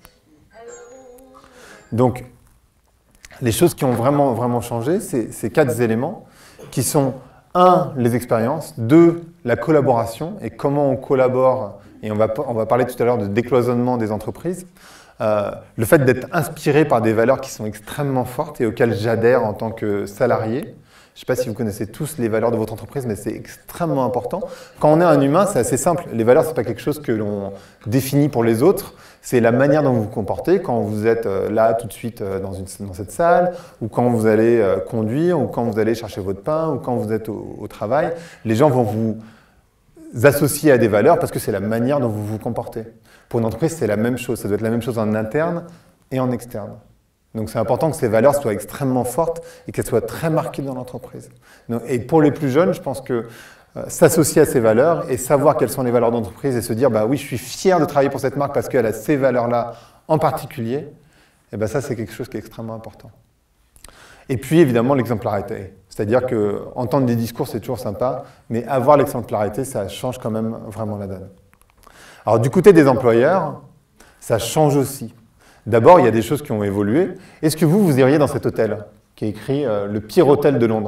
Donc, les choses qui ont vraiment, vraiment changé, c'est ces quatre éléments qui sont, un, les expériences, deux, la collaboration et comment on collabore, et on va, on va parler tout à l'heure de décloisonnement des entreprises, euh, le fait d'être inspiré par des valeurs qui sont extrêmement fortes et auxquelles j'adhère en tant que salarié. Je ne sais pas si vous connaissez tous les valeurs de votre entreprise, mais c'est extrêmement important. Quand on est un humain, c'est assez simple. Les valeurs, ce n'est pas quelque chose que l'on définit pour les autres, c'est la manière dont vous vous comportez quand vous êtes là tout de suite dans, une, dans cette salle, ou quand vous allez conduire, ou quand vous allez chercher votre pain, ou quand vous êtes au, au travail. Les gens vont vous associer à des valeurs parce que c'est la manière dont vous vous comportez. Pour une entreprise, c'est la même chose. Ça doit être la même chose en interne et en externe. Donc c'est important que ces valeurs soient extrêmement fortes et qu'elles soient très marquées dans l'entreprise. Et pour les plus jeunes, je pense que euh, s'associer à ces valeurs et savoir quelles sont les valeurs d'entreprise et se dire bah oui, je suis fier de travailler pour cette marque parce qu'elle a ces valeurs-là en particulier, et ben ça c'est quelque chose qui est extrêmement important. Et puis évidemment l'exemplarité. C'est-à-dire qu'entendre des discours, c'est toujours sympa, mais avoir l'exemplarité, ça change quand même vraiment la donne. Alors du côté des employeurs, ça change aussi. D'abord, il y a des choses qui ont évolué. Est-ce que vous, vous iriez dans cet hôtel qui est écrit euh, « le pire hôtel de Londres » ?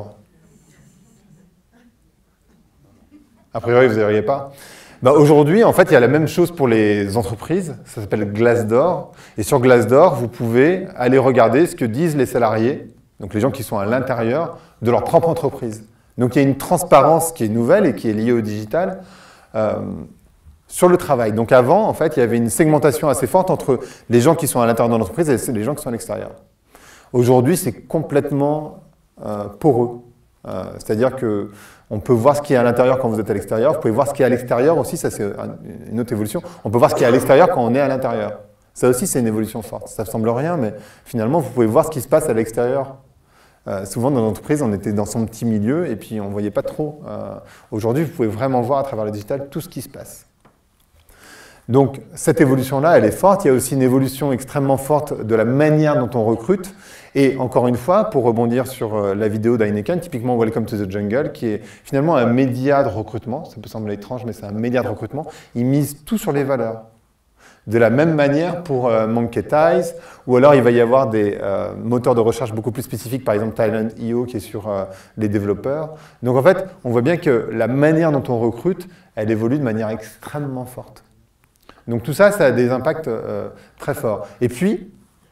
A priori, vous n'iriez pas. Ben, aujourd'hui, en fait, il y a la même chose pour les entreprises. Ça s'appelle Glassdoor. Et sur Glassdoor, vous pouvez aller regarder ce que disent les salariés, donc les gens qui sont à l'intérieur de leur propre entreprise. Donc il y a une transparence qui est nouvelle et qui est liée au digital. Euh, Sur le travail. Donc avant, en fait, il y avait une segmentation assez forte entre les gens qui sont à l'intérieur de l'entreprise et les gens qui sont à l'extérieur. Aujourd'hui, c'est complètement euh, poreux. Euh, C'est-à-dire qu'on peut voir ce qui est à l'intérieur quand vous êtes à l'extérieur. Vous pouvez voir ce qui est à l'extérieur aussi, ça c'est une autre évolution. On peut voir ce qui est à l'extérieur quand on est à l'intérieur. Ça aussi, c'est une évolution forte. Ça ne semble rien, mais finalement, vous pouvez voir ce qui se passe à l'extérieur. Euh, souvent, dans l'entreprise, on était dans son petit milieu et puis on ne voyait pas trop. Euh, Aujourd'hui, vous pouvez vraiment voir à travers le digital tout ce qui se passe. Donc, cette évolution-là, elle est forte. Il y a aussi une évolution extrêmement forte de la manière dont on recrute. Et encore une fois, pour rebondir sur la vidéo d'Heineken, typiquement Welcome to the Jungle, qui est finalement un média de recrutement. Ça peut sembler étrange, mais c'est un média de recrutement. Il mise tout sur les valeurs. De la même manière pour euh, Monkey Ties, ou alors il va y avoir des euh, moteurs de recherche beaucoup plus spécifiques, par exemple Talent point i o qui est sur euh, les développeurs. Donc en fait, on voit bien que la manière dont on recrute, elle évolue de manière extrêmement forte. Donc tout ça, ça a des impacts euh, très forts. Et puis,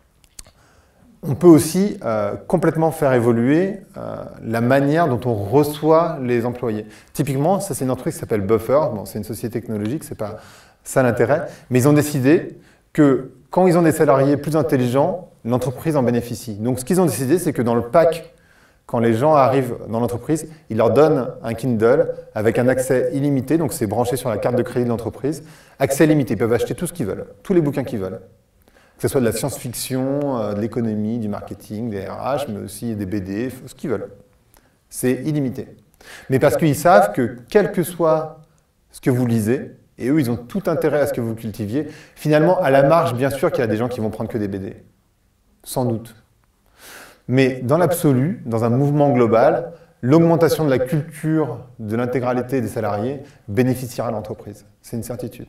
on peut aussi euh, complètement faire évoluer euh, la manière dont on reçoit les employés. Typiquement, ça c'est une entreprise qui s'appelle Buffer. Bon, c'est une société technologique, c'est pas ça l'intérêt. Mais ils ont décidé que quand ils ont des salariés plus intelligents, l'entreprise en bénéficie. Donc ce qu'ils ont décidé, c'est que dans le pack, quand les gens arrivent dans l'entreprise, ils leur donnent un Kindle avec un accès illimité, donc c'est branché sur la carte de crédit de l'entreprise. Accès limité, ils peuvent acheter tout ce qu'ils veulent, tous les bouquins qu'ils veulent. Que ce soit de la science-fiction, de l'économie, du marketing, des R H, mais aussi des B D, ce qu'ils veulent. C'est illimité. Mais parce qu'ils savent que quel que soit ce que vous lisez, et eux, ils ont tout intérêt à ce que vous cultiviez, finalement, à la marge, bien sûr qu'il y a des gens qui vont prendre que des B D. Sans doute. Mais dans l'absolu, dans un mouvement global, l'augmentation de la culture de l'intégralité des salariés bénéficiera à l'entreprise. C'est une certitude.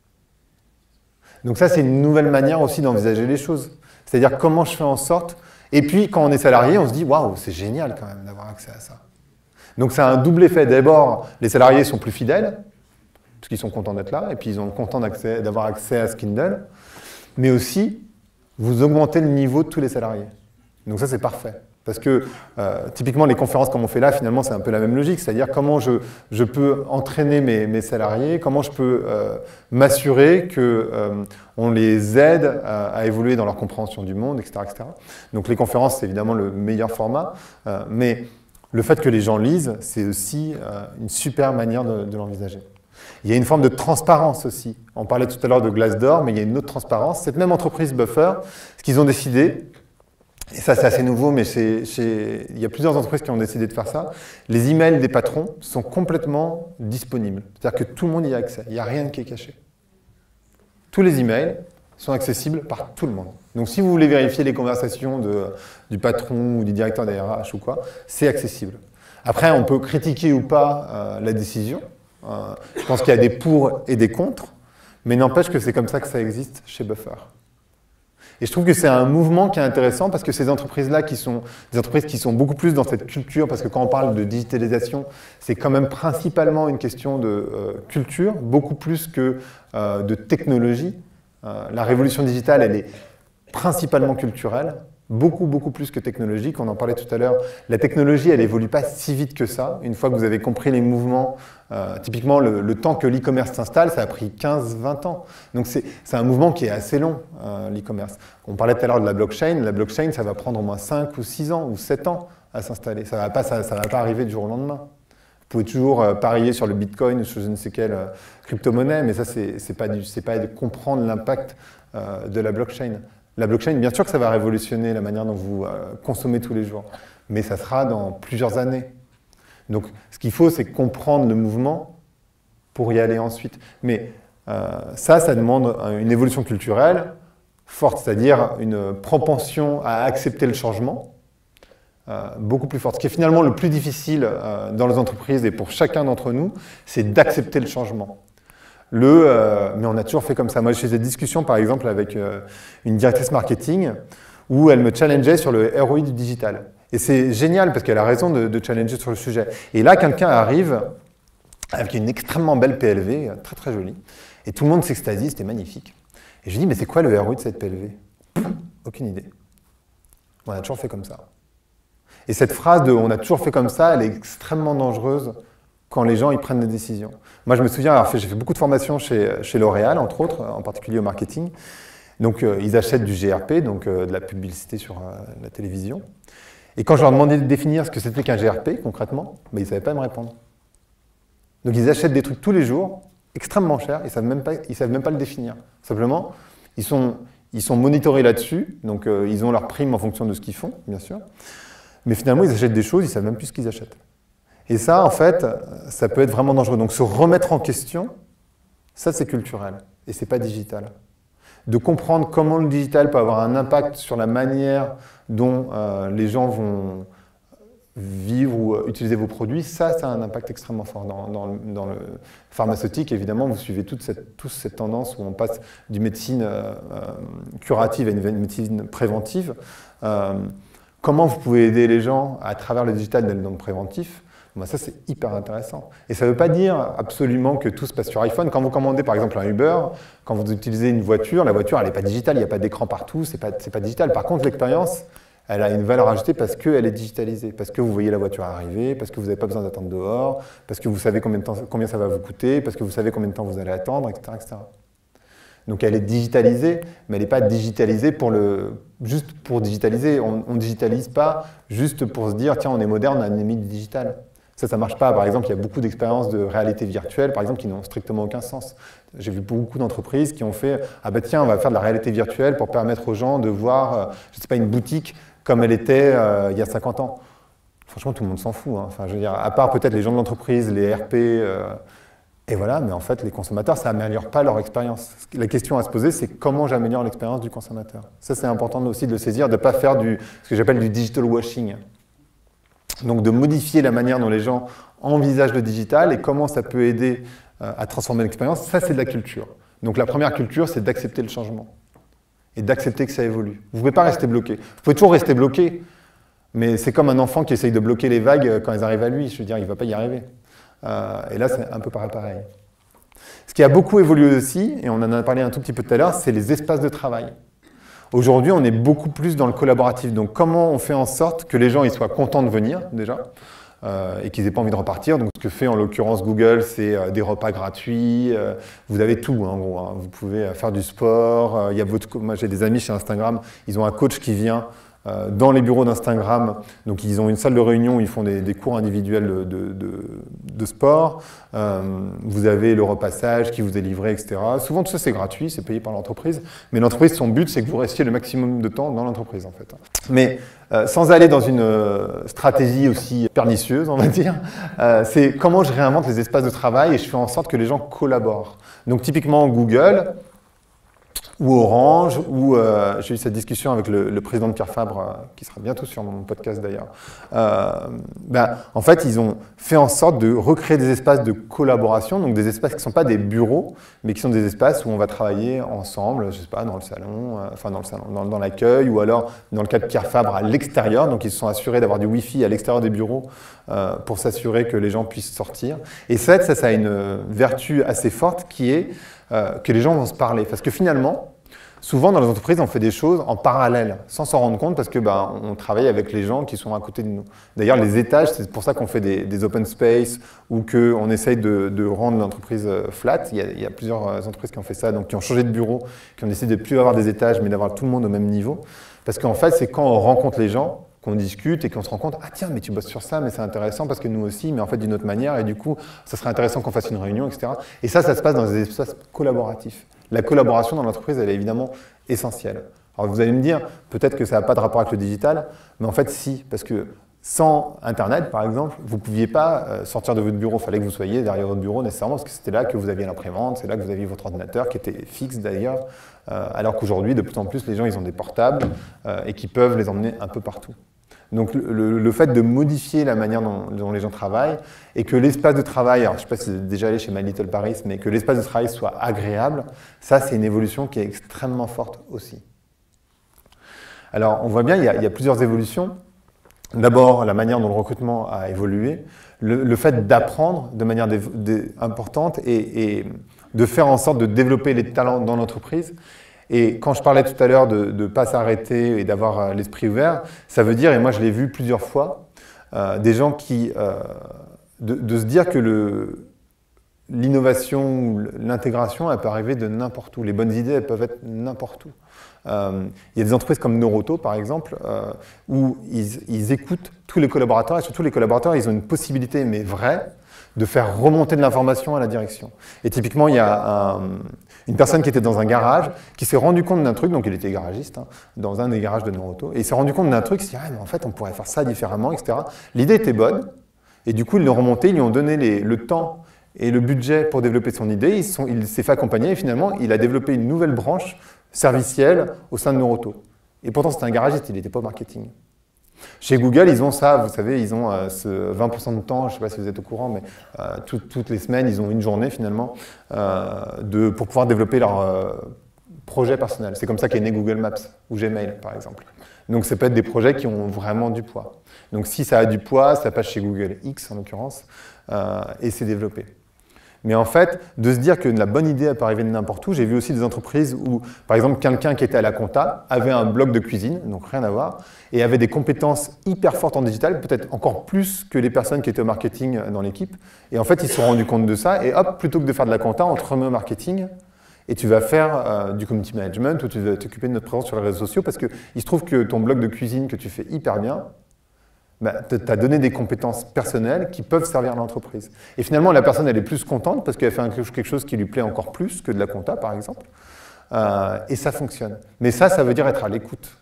Donc ça, c'est une nouvelle manière aussi d'envisager les choses. C'est-à-dire comment je fais en sorte, Et puis, quand on est salarié, on se dit « Waouh, c'est génial quand même d'avoir accès à ça ». Donc, c'est un double effet. D'abord, les salariés sont plus fidèles, parce qu'ils sont contents d'être là, et puis ils sont contents d'avoir accès à ce Kindle. Mais aussi, vous augmentez le niveau de tous les salariés. Donc ça, c'est parfait. Parce que, euh, typiquement, les conférences comme on fait là, finalement, c'est un peu la même logique. C'est-à-dire comment je, je peux entraîner mes, mes salariés, comment je peux euh, m'assurer qu'on euh, les aide à, à évoluer dans leur compréhension du monde, et cetera, et cetera. Donc les conférences, c'est évidemment le meilleur format. Euh, mais le fait que les gens lisent, c'est aussi euh, une super manière de, de l'envisager. Il y a une forme de transparence aussi. On parlait tout à l'heure de Glassdoor, mais il y a une autre transparence. Cette même entreprise Buffer, ce qu'ils ont décidé, et ça c'est assez nouveau, mais chez, chez, il y a plusieurs entreprises qui ont décidé de faire ça, les emails des patrons sont complètement disponibles. C'est-à-dire que tout le monde y a accès, il n'y a rien qui est caché. Tous les emails sont accessibles par tout le monde. Donc si vous voulez vérifier les conversations de, du patron ou du directeur des R H ou quoi, c'est accessible. Après, on peut critiquer ou pas euh, la décision. Euh, je pense qu'il y a des pour et des contre, mais n'empêche que c'est comme ça que ça existe chez Buffer. Et je trouve que c'est un mouvement qui est intéressant parce que ces entreprises-là, qui sont des entreprises qui sont beaucoup plus dans cette culture, parce que quand on parle de digitalisation, c'est quand même principalement une question de euh, culture, beaucoup plus que euh, de technologie. Euh, la révolution digitale, elle est principalement culturelle, beaucoup, beaucoup plus que technologique. On en parlait tout à l'heure. La technologie, elle évolue pas si vite que ça. Une fois que vous avez compris les mouvements, euh, typiquement, le, le temps que l'e-commerce s'installe, ça a pris quinze vingt ans. Donc, c'est un mouvement qui est assez long, euh, l'e-commerce. On parlait tout à l'heure de la blockchain. La blockchain, ça va prendre au moins cinq ou six ans ou sept ans à s'installer. Ça ne va pas, ça, ça va pas arriver du jour au lendemain. Vous pouvez toujours euh, parier sur le Bitcoin ou sur je ne sais quelle euh, crypto-monnaie, mais ça, c'est pas, pas de comprendre l'impact euh, de la blockchain. La blockchain, bien sûr que ça va révolutionner la manière dont vous euh, consommez tous les jours, mais ça sera dans plusieurs années. Donc, ce qu'il faut, c'est comprendre le mouvement pour y aller ensuite. Mais euh, ça, ça demande une évolution culturelle forte, c'est-à-dire une propension à accepter le changement, euh, beaucoup plus forte. Ce qui est finalement le plus difficile euh, dans les entreprises et pour chacun d'entre nous, c'est d'accepter le changement. Le, euh, mais on a toujours fait comme ça. Moi, j'ai eu des discussions, par exemple, avec euh, une directrice marketing où elle me challengeait sur le R O I du digital. Et c'est génial parce qu'elle a raison de, de challenger sur le sujet. Et là, quelqu'un arrive avec une extrêmement belle P L V, très très jolie, et tout le monde s'extasie, c'était magnifique. Et je lui dis, mais c'est quoi le R O I de cette P L V? Pff, aucune idée. On a toujours fait comme ça. Et cette phrase de « on a toujours fait comme ça », elle est extrêmement dangereuse quand les gens ils prennent des décisions. Moi, je me souviens, j'ai fait beaucoup de formations chez, chez L'Oréal, entre autres, en particulier au marketing. Donc, euh, ils achètent du G R P, donc euh, de la publicité sur euh, la télévision. Et quand je leur demandais de définir ce que c'était qu'un G R P, concrètement, bah, ils ne savaient pas me répondre. Donc, ils achètent des trucs tous les jours, extrêmement chers, ils ne savent même pas, ils savent même pas le définir. Simplement, ils sont, ils sont monitorés là-dessus, donc euh, ils ont leur prime en fonction de ce qu'ils font, bien sûr. Mais finalement, ils achètent des choses, ils ne savent même plus ce qu'ils achètent. Et ça, en fait, ça peut être vraiment dangereux. Donc, se remettre en question, ça, c'est culturel. Et ce n'est pas digital. De comprendre comment le digital peut avoir un impact sur la manière dont euh, les gens vont vivre ou euh, utiliser vos produits, ça, ça a un impact extrêmement fort. Dans, dans, le, dans le pharmaceutique, évidemment, vous suivez toute cette, toute cette tendance où on passe d'une médecine euh, curative à une médecine préventive. Euh, comment vous pouvez aider les gens à travers le digital d'aller dans le préventif? Ben ça, c'est hyper intéressant. Et ça ne veut pas dire absolument que tout se passe sur iPhone. Quand vous commandez, par exemple, un Uber, quand vous utilisez une voiture, la voiture, elle n'est pas digitale, il n'y a pas d'écran partout, ce n'est pas, c'est pas digital. Par contre, l'expérience, elle a une valeur ajoutée parce qu'elle est digitalisée, parce que vous voyez la voiture arriver, parce que vous n'avez pas besoin d'attendre dehors, parce que vous savez combien, de temps, combien ça va vous coûter, parce que vous savez combien de temps vous allez attendre, et cetera, et cetera. Donc elle est digitalisée, mais elle n'est pas digitalisée pour le, juste pour digitaliser. On ne digitalise pas juste pour se dire, tiens, on est moderne, on a mis du digital. Ça, ça ne marche pas. Par exemple, il y a beaucoup d'expériences de réalité virtuelle, par exemple, qui n'ont strictement aucun sens. J'ai vu beaucoup d'entreprises qui ont fait « Ah ben tiens, on va faire de la réalité virtuelle pour permettre aux gens de voir, euh, je ne sais pas, une boutique comme elle était euh, il y a cinquante ans. » Franchement, tout le monde s'en fout. Hein. Enfin, je veux dire, à part peut-être les gens de l'entreprise, les R P, euh, et voilà, mais en fait, les consommateurs, ça n'améliore pas leur expérience. La question à se poser, c'est comment j'améliore l'expérience du consommateur. Ça, c'est important aussi de le saisir, de ne pas faire du, ce que j'appelle du digital washing. Donc de modifier la manière dont les gens envisagent le digital et comment ça peut aider euh, à transformer l'expérience, ça c'est de la culture. Donc la première culture, c'est d'accepter le changement. et d'accepter que ça évolue. Vous ne pouvez pas rester bloqué. Vous pouvez toujours rester bloqué, mais c'est comme un enfant qui essaye de bloquer les vagues quand elles arrivent à lui. Je veux dire, il ne va pas y arriver. Euh, et là, c'est un peu pareil. Ce qui a beaucoup évolué aussi, et on en a parlé un tout petit peu tout à l'heure, c'est les espaces de travail. Aujourd'hui, on est beaucoup plus dans le collaboratif. Donc, comment on fait en sorte que les gens ils soient contents de venir, déjà, euh, et qu'ils n'aient pas envie de repartir. Donc, ce que fait en l'occurrence Google, c'est euh, des repas gratuits. Euh, vous avez tout, hein, en gros. Hein. Vous pouvez faire du sport. Euh, il y a votre, moi, j'ai des amis chez Instagram. Ils ont un coach qui vient euh, dans les bureaux d'Instagram. Donc, ils ont une salle de réunion où ils font des, des cours individuels de, de, de, de sport. Euh, vous avez le repassage qui vous est livré, et cetera. Souvent, tout ça, c'est gratuit. C'est payé par l'entreprise. Mais l'entreprise, son but, c'est que vous restiez le maximum de temps dans l'entreprise, en fait. Mais euh, sans aller dans une euh, stratégie aussi pernicieuse, on va dire, euh, c'est comment je réinvente les espaces de travail et je fais en sorte que les gens collaborent. Donc, typiquement, Google ou Orange, ou euh, j'ai eu cette discussion avec le, le président de Pierre Fabre, euh, qui sera bientôt sur mon podcast d'ailleurs. Euh, ben, en fait, ils ont fait en sorte de recréer des espaces de collaboration, donc des espaces qui ne sont pas des bureaux, mais qui sont des espaces où on va travailler ensemble, je ne sais pas, dans le salon, euh, enfin dans le salon, dans, dans l'accueil, ou alors dans le cas de Pierre Fabre à l'extérieur, donc ils se sont assurés d'avoir du Wi-Fi à l'extérieur des bureaux euh, pour s'assurer que les gens puissent sortir. Et ça, ça, ça a une vertu assez forte qui est euh, que les gens vont se parler, parce que finalement, souvent, dans les entreprises, on fait des choses en parallèle, sans s'en rendre compte, parce que ben, on travaille avec les gens qui sont à côté de nous. D'ailleurs, les étages, c'est pour ça qu'on fait des, des open space ou qu'on essaye de, de rendre l'entreprise flat. Il y, a, il y a plusieurs entreprises qui ont fait ça, donc qui ont changé de bureau, qui ont décidé de ne plus avoir des étages, mais d'avoir tout le monde au même niveau. Parce qu'en fait, c'est quand on rencontre les gens, qu'on discute et qu'on se rend compte « Ah tiens, mais tu bosses sur ça, mais c'est intéressant parce que nous aussi, mais en fait d'une autre manière, et du coup, ça serait intéressant qu'on fasse une réunion, et cetera » Et ça, ça se passe dans des espaces collaboratifs. La collaboration dans l'entreprise, elle est évidemment essentielle. Alors vous allez me dire, peut-être que ça n'a pas de rapport avec le digital, mais en fait si, parce que sans Internet, par exemple, vous ne pouviez pas sortir de votre bureau, il fallait que vous soyez derrière votre bureau nécessairement, parce que c'était là que vous aviez l'imprimante, c'est là que vous aviez votre ordinateur, qui était fixe d'ailleurs, euh, alors qu'aujourd'hui, de plus en plus, les gens, ils ont des portables euh, et qui peuvent les emmener un peu partout. Donc le, le, le fait de modifier la manière dont, dont les gens travaillent et que l'espace de travail, alors je ne sais pas si vous êtes déjà allé chez My Little Paris, mais que l'espace de travail soit agréable, ça c'est une évolution qui est extrêmement forte aussi. Alors on voit bien, il y a, il y a plusieurs évolutions. D'abord, la manière dont le recrutement a évolué, le, le fait d'apprendre de manière des, des, importante et, et de faire en sorte de développer les talents dans l'entreprise. Et quand je parlais tout à l'heure de ne pas s'arrêter et d'avoir l'esprit ouvert, ça veut dire, et moi je l'ai vu plusieurs fois, euh, des gens qui, euh, de, de se dire que le, l'innovation ou l'intégration, elle peut arriver de n'importe où. Les bonnes idées, elles peuvent être n'importe où. Euh, il y a des entreprises comme Noroto, par exemple, euh, où ils, ils écoutent tous les collaborateurs, et surtout les collaborateurs, ils ont une possibilité, mais vraie, de faire remonter de l'information à la direction. Et typiquement, il y a un, une personne qui était dans un garage, qui s'est rendu compte d'un truc, donc il était garagiste, hein, dans un des garages de Noroto, et il s'est rendu compte d'un truc, il s'est dit, ah, mais en fait, on pourrait faire ça différemment, et cetera. L'idée était bonne, et du coup, ils l'ont remonté, ils lui ont donné les, le temps et le budget pour développer son idée, ils sont, il s'est fait accompagner, et finalement, il a développé une nouvelle branche servicielle au sein de Noroto. Et pourtant, c'était un garagiste, il n'était pas au marketing. Chez Google, ils ont ça, vous savez, ils ont euh, ce vingt pour cent de temps, je ne sais pas si vous êtes au courant, mais euh, tout, toutes les semaines, ils ont une journée finalement euh, de, pour pouvoir développer leur euh, projet personnel. C'est comme ça qu'est né Google Maps ou Gmail, par exemple. Donc, ça peut être des projets qui ont vraiment du poids. Donc, si ça a du poids, ça passe chez Google X en l'occurrence, euh, et c'est développé. Mais en fait, de se dire que la bonne idée peut arriver de n'importe où, j'ai vu aussi des entreprises où, par exemple, quelqu'un qui était à la compta avait un blog de cuisine, donc rien à voir, et avait des compétences hyper fortes en digital, peut-être encore plus que les personnes qui étaient au marketing dans l'équipe. Et en fait, ils se sont rendus compte de ça, et hop, plutôt que de faire de la compta, on te remet au marketing, et tu vas faire euh, du community management, ou tu vas t'occuper de notre présence sur les réseaux sociaux, parce qu'il se trouve que ton blog de cuisine que tu fais hyper bien, bah, tu as donné des compétences personnelles qui peuvent servir à l'entreprise. Et finalement, la personne, elle est plus contente parce qu'elle fait quelque chose qui lui plaît encore plus que de la compta, par exemple. Euh, et ça fonctionne. Mais ça, ça veut dire être à l'écoute.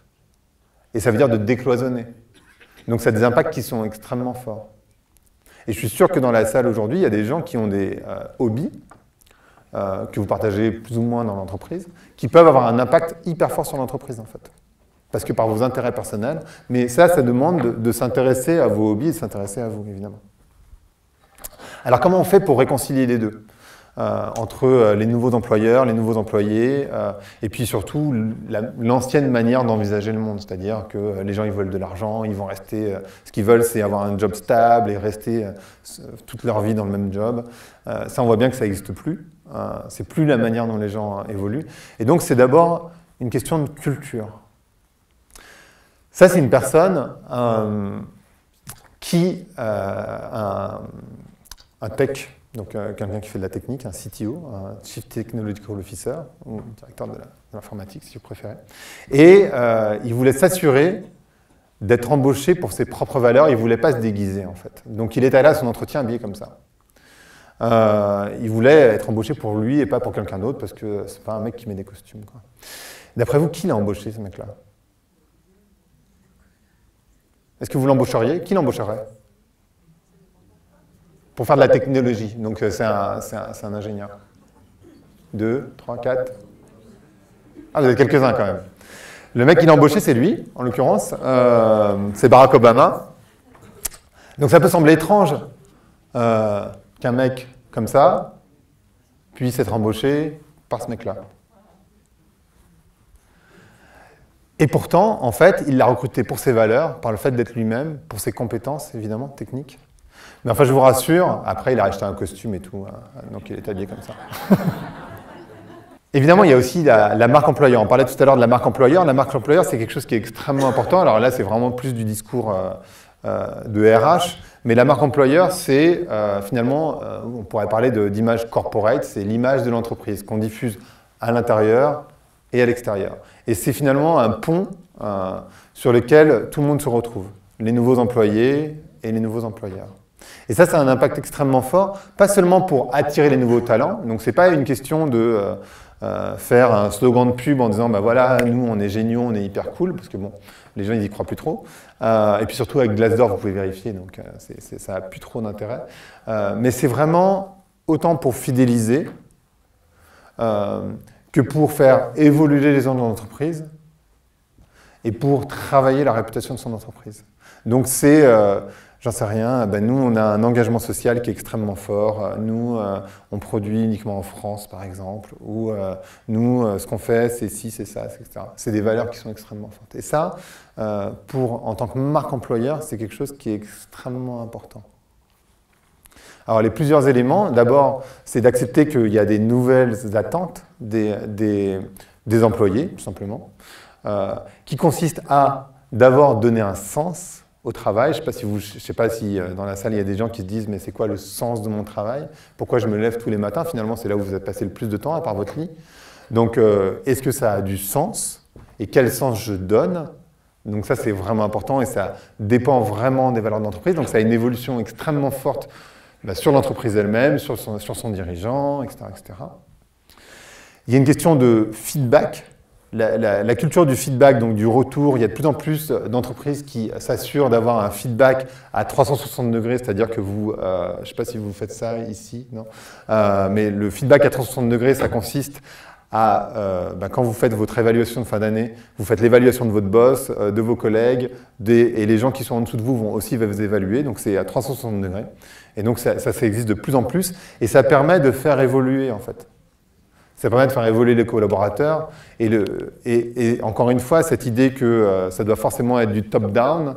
Et ça veut dire de décloisonner. Donc, ça a des impacts qui sont extrêmement forts. Et je suis sûr que dans la salle aujourd'hui, il y a des gens qui ont des euh, hobbies euh, que vous partagez plus ou moins dans l'entreprise, qui peuvent avoir un impact hyper fort sur l'entreprise, en fait. Parce que par vos intérêts personnels, mais ça, ça demande de, de s'intéresser à vos hobbies et de s'intéresser à vous, évidemment. Alors, comment on fait pour réconcilier les deux ? euh, entre euh, les nouveaux employeurs, les nouveaux employés, euh, et puis surtout l'ancienne manière d'envisager le monde, c'est-à-dire que euh, les gens ils veulent de l'argent, ils vont rester, euh, ce qu'ils veulent c'est avoir un job stable et rester euh, toute leur vie dans le même job. Euh, ça on voit bien que ça n'existe plus, euh, c'est plus la manière dont les gens euh, évoluent, et donc c'est d'abord une question de culture. Ça c'est une personne euh, qui, euh, un, un tech, donc euh, quelqu'un qui fait de la technique, un C T O, un Chief Technological Officer, ou directeur de l'informatique si vous préférez. Et euh, il voulait s'assurer d'être embauché pour ses propres valeurs, il ne voulait pas se déguiser en fait. Donc il est allé à son entretien habillé comme ça. Euh, il voulait être embauché pour lui et pas pour quelqu'un d'autre parce que c'est pas un mec qui met des costumes. D'après vous, qui l'a embauché ce mec-là? Est-ce que vous l'embaucheriez? Qui l'embaucherait? Pour faire de la technologie, donc c'est un, un, un ingénieur. Deux, trois, quatre. Ah, vous êtes quelques-uns quand même. Le mec qui l'a embauché, c'est lui, en l'occurrence. Euh, c'est Barack Obama. Donc ça peut sembler étrange euh, qu'un mec comme ça puisse être embauché par ce mec-là. Et pourtant, en fait, il l'a recruté pour ses valeurs, par le fait d'être lui-même, pour ses compétences, évidemment, techniques. Mais enfin, je vous rassure, après, il a acheté un costume et tout, hein, donc il est habillé comme ça. Évidemment, il y a aussi la, la marque employeur. On parlait tout à l'heure de la marque employeur. La marque employeur, c'est quelque chose qui est extrêmement important. Alors là, c'est vraiment plus du discours euh, euh, de R H. Mais la marque employeur, c'est euh, finalement, euh, on pourrait parler d'image corporate, c'est l'image de l'entreprise qu'on diffuse à l'intérieur et à l'extérieur. Et c'est finalement un pont euh, sur lequel tout le monde se retrouve. Les nouveaux employés et les nouveaux employeurs. Et ça, ça a un impact extrêmement fort, pas seulement pour attirer les nouveaux talents. Donc, ce n'est pas une question de euh, euh, faire un slogan de pub en disant bah, « voilà, nous, on est géniaux, on est hyper cool », parce que bon, les gens, ils n'y croient plus trop. Euh, et puis surtout, avec Glassdoor, vous pouvez vérifier, donc euh, c'est, c'est, ça n'a plus trop d'intérêt. Euh, mais c'est vraiment autant pour fidéliser euh, que pour faire évoluer les gens de l'entreprise et pour travailler la réputation de son entreprise. Donc, c'est... Euh, J'en sais rien, ben nous on a un engagement social qui est extrêmement fort, nous euh, on produit uniquement en France par exemple, ou euh, nous euh, ce qu'on fait c'est ci, c'est ça, et cetera. C'est des valeurs qui sont extrêmement fortes. Et ça, euh, pour, en tant que marque employeur, c'est quelque chose qui est extrêmement important. Alors les plusieurs éléments, d'abord c'est d'accepter qu'il y a des nouvelles attentes des, des, des employés, tout simplement, euh, qui consistent à d'abord donner un sens au travail. Je ne sais pas si, vous, je sais pas si euh, dans la salle, il y a des gens qui se disent « mais c'est quoi le sens de mon travail? Pourquoi je me lève tous les matins ?» Finalement, c'est là où vous avez passé le plus de temps, à part votre lit. Donc, euh, est-ce que ça a du sens? Et quel sens je donne? Donc ça, c'est vraiment important et ça dépend vraiment des valeurs d'entreprise. Donc ça a une évolution extrêmement forte bah, sur l'entreprise elle-même, sur son, sur son dirigeant, et cetera, et cetera. Il y a une question de feedback. La, la, la culture du feedback, donc du retour, il y a de plus en plus d'entreprises qui s'assurent d'avoir un feedback à trois cent soixante degrés, c'est-à-dire que vous, euh, je ne sais pas si vous faites ça ici, non euh, mais le feedback à trois cent soixante degrés, ça consiste à, euh, ben, quand vous faites votre évaluation de fin d'année, vous faites l'évaluation de votre boss, euh, de vos collègues, des, et les gens qui sont en dessous de vous vont aussi vous évaluer, donc c'est à trois cent soixante degrés. Et donc ça, ça, ça existe de plus en plus, et ça permet de faire évoluer en fait. Ça permet de faire évoluer les collaborateurs. Et, le, et, et encore une fois, cette idée que euh, ça doit forcément être du top-down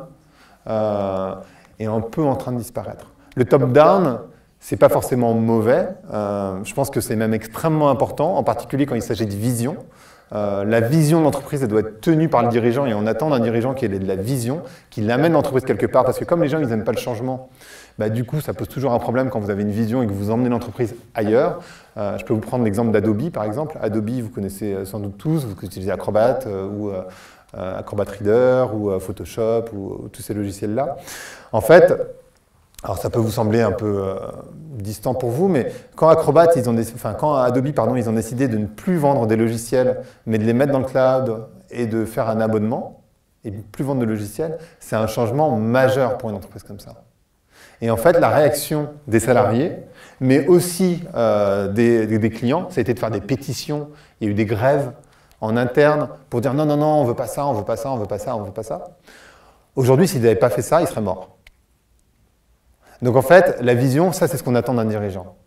euh, est un peu en train de disparaître. Le top-down, ce n'est pas forcément mauvais. Euh, je pense que c'est même extrêmement important, en particulier quand il s'agit de vision. Euh, la vision de l'entreprise, elle doit être tenue par le dirigeant et on attend d'un dirigeant qui ait de la vision, qui amène l'entreprise quelque part. Parce que comme les gens, ils n'aiment pas le changement, bah, du coup, ça pose toujours un problème quand vous avez une vision et que vous emmenez l'entreprise ailleurs. Euh, je peux vous prendre l'exemple d'Adobe, par exemple. Adobe, vous connaissez sans doute tous, vous utilisez Acrobat euh, ou euh, Acrobat Reader ou euh, Photoshop ou, ou tous ces logiciels-là. En fait, alors ça peut vous sembler un peu euh, distant pour vous, mais quand Acrobat, ils ont enfin, quand Adobe, pardon, ils ont décidé de ne plus vendre des logiciels, mais de les mettre dans le cloud et de faire un abonnement, et de ne plus vendre de logiciels, c'est un changement majeur pour une entreprise comme ça. Et en fait, la réaction des salariés, mais aussi euh, des, des, des clients, ça a été de faire des pétitions, il y a eu des grèves en interne pour dire non, non, non, on ne veut pas ça, on ne veut pas ça, on ne veut pas ça, on ne veut pas ça. Aujourd'hui, s'ils n'avaient pas fait ça, ils seraient morts. Donc en fait, la vision, ça c'est ce qu'on attend d'un dirigeant.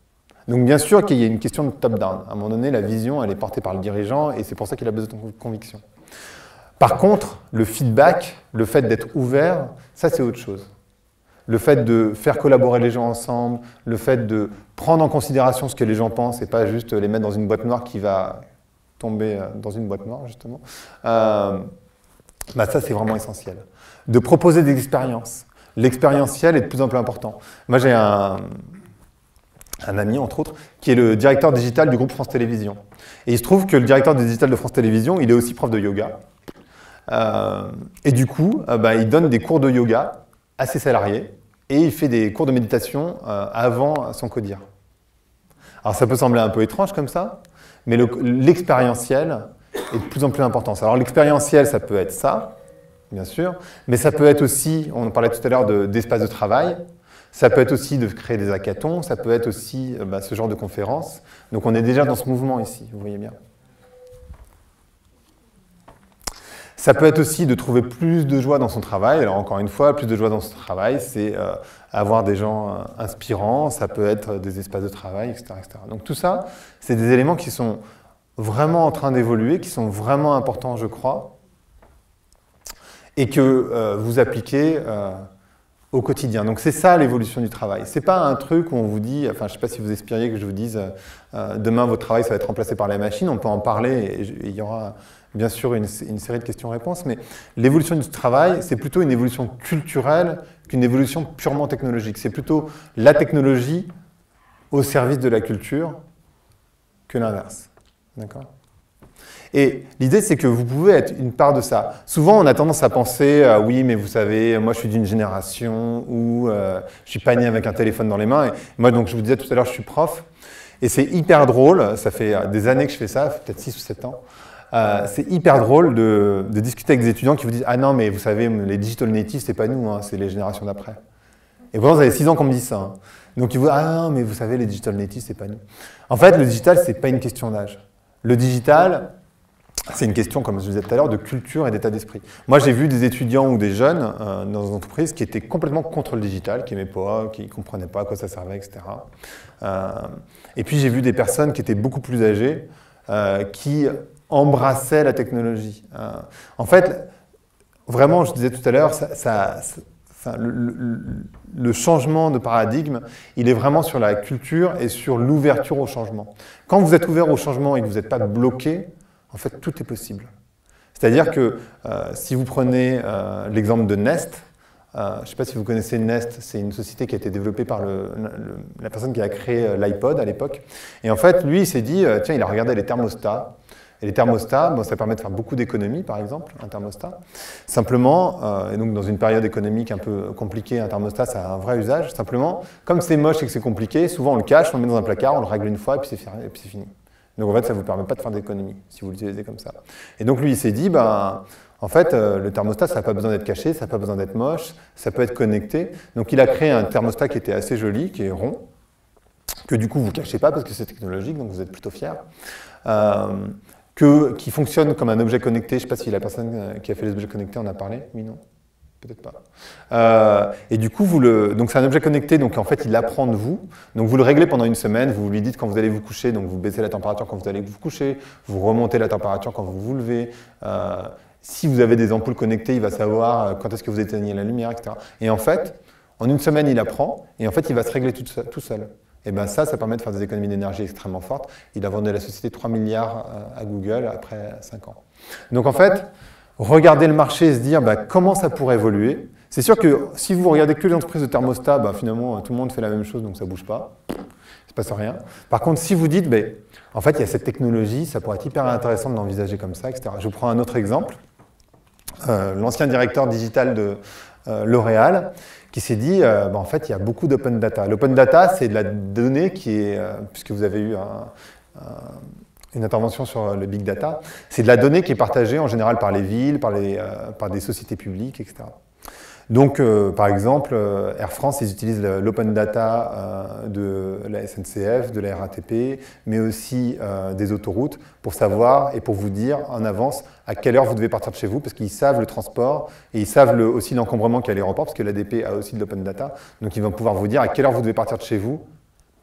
Donc bien sûr qu'il y a une question de top-down. À un moment donné, la vision, elle est portée par le dirigeant et c'est pour ça qu'il a besoin de conviction. Par contre, le feedback, le fait d'être ouvert, ça c'est autre chose. Le fait de faire collaborer les gens ensemble, le fait de prendre en considération ce que les gens pensent et pas juste les mettre dans une boîte noire qui va tomber dans une boîte noire, justement, euh, bah ça c'est vraiment essentiel. De proposer des expériences. L'expérientiel est de plus en plus important. Moi j'ai un, un ami, entre autres, qui est le directeur digital du groupe France Télévisions. Et il se trouve que le directeur digital de France Télévisions, il est aussi prof de yoga. Euh, et du coup, euh, bah, il donne des cours de yoga à ses salariés et il fait des cours de méditation euh, avant son codir. Alors ça peut sembler un peu étrange comme ça, mais l'expérientiel est de plus en plus important. Alors l'expérientiel, ça peut être ça, bien sûr, mais ça peut être aussi, on parlait tout à l'heure d'espace de, de travail, ça peut être aussi de créer des hackathons, ça peut être aussi euh, bah, ce genre de conférences. Donc on est déjà dans ce mouvement ici, vous voyez bien. Ça peut être aussi de trouver plus de joie dans son travail. Alors encore une fois, plus de joie dans son travail, c'est euh, avoir des gens euh, inspirants, ça peut être des espaces de travail, et cetera, et cetera. Donc tout ça, c'est des éléments qui sont vraiment en train d'évoluer, qui sont vraiment importants, je crois, et que euh, vous appliquez euh, au quotidien. Donc c'est ça l'évolution du travail. C'est pas un truc où on vous dit, enfin je sais pas si vous espériez que je vous dise, euh, demain votre travail ça va être remplacé par la machine, on peut en parler et il y aura bien sûr une, une série de questions-réponses, mais l'évolution du travail, c'est plutôt une évolution culturelle qu'une évolution purement technologique. C'est plutôt la technologie au service de la culture que l'inverse. D'accord ? Et l'idée, c'est que vous pouvez être une part de ça. Souvent, on a tendance à penser, euh, oui, mais vous savez, moi, je suis d'une génération où euh, je suis pas né avec un téléphone dans les mains. Et moi, donc, je vous disais tout à l'heure, je suis prof. Et c'est hyper drôle, ça fait des années que je fais ça, peut-être six ou sept ans. Euh, c'est hyper drôle de, de discuter avec des étudiants qui vous disent « Ah non, mais vous savez, les digital natives, c'est pas nous, hein, c'est les générations d'après. » Et pourtant, ça fait six ans qu'on me dit ça. Hein. Donc, ils vous disent « Ah non, mais vous savez, les digital natives, c'est pas nous. » En fait, le digital, c'est pas une question d'âge. Le digital, c'est une question, comme je vous disais tout à l'heure, de culture et d'état d'esprit. Moi, j'ai vu des étudiants ou des jeunes euh, dans des entreprises qui étaient complètement contre le digital, qui n'aimaient pas, qui ne comprenaient pas à quoi ça servait, et cetera. Euh, et puis, j'ai vu des personnes qui étaient beaucoup plus âgées, euh, qui embrassaient la technologie. Euh, en fait, vraiment, je disais tout à l'heure, ça, ça, ça, le, le, le changement de paradigme, il est vraiment sur la culture et sur l'ouverture au changement. Quand vous êtes ouvert au changement et que vous n'êtes pas bloqué, en fait, tout est possible. C'est-à-dire que euh, si vous prenez euh, l'exemple de Nest, euh, je ne sais pas si vous connaissez Nest, c'est une société qui a été développée par le, le, la personne qui a créé l'iPod à l'époque. Et en fait, lui, il s'est dit, euh, tiens, il a regardé les thermostats. Et les thermostats, bon, ça permet de faire beaucoup d'économies, par exemple, un thermostat. Simplement, euh, et donc dans une période économique un peu compliquée, un thermostat, ça a un vrai usage. Simplement, comme c'est moche et que c'est compliqué, souvent on le cache, on le met dans un placard, on le règle une fois et puis c'est fini. Donc en fait, ça ne vous permet pas de faire d'économies, si vous l'utilisez comme ça. Et donc lui, il s'est dit, ben, en fait, euh, le thermostat, ça n'a pas besoin d'être caché, ça n'a pas besoin d'être moche, ça peut être connecté. Donc il a créé un thermostat qui était assez joli, qui est rond, que du coup vous ne cachez pas parce que c'est technologique, donc vous êtes plutôt fiers. Euh, Que, qui fonctionne comme un objet connecté. Je ne sais pas si la personne qui a fait les objets connectés en a parlé. Oui, non, peut-être pas. Euh, et du coup, vous le, donc c'est un objet connecté, donc en fait, il apprend de vous. Donc vous le réglez pendant une semaine, vous lui dites quand vous allez vous coucher, donc vous baissez la température quand vous allez vous coucher, vous remontez la température quand vous vous levez. Euh, si vous avez des ampoules connectées, il va savoir quand est-ce que vous éteignez la lumière, et cetera. Et en fait, en une semaine, il apprend, et en fait, il va se régler tout seul. Tout seul. Et bien ça, ça permet de faire des économies d'énergie extrêmement fortes. Il a vendu la société trois milliards à Google après cinq ans. Donc en fait, regarder le marché et se dire bah, comment ça pourrait évoluer. C'est sûr que si vous regardez que les entreprises de thermostat, bah, finalement tout le monde fait la même chose, donc ça ne bouge pas. Il ne se passe rien. Par contre, si vous dites, bah, en fait il y a cette technologie, ça pourrait être hyper intéressant de l'envisager comme ça, et cetera. Je vous prends un autre exemple. Euh, L'ancien directeur digital de euh, L'Oréal, qui s'est dit, euh, bah, en fait, il y a beaucoup d'open data. L'open data, c'est de la donnée qui est, euh, puisque vous avez eu un, un, une intervention sur le big data, c'est de la donnée qui est partagée en général par les villes, par, les, euh, par des sociétés publiques, et cetera. Donc, euh, par exemple, euh, Air France, ils utilisent l'open data euh, de la S N C F, de la R A T P, mais aussi euh, des autoroutes, pour savoir et pour vous dire en avance à quelle heure vous devez partir de chez vous, parce qu'ils savent le transport et ils savent le, aussi l'encombrement qu'il y a à l'aéroport, parce que l'A D P a aussi de l'open data. Donc, ils vont pouvoir vous dire à quelle heure vous devez partir de chez vous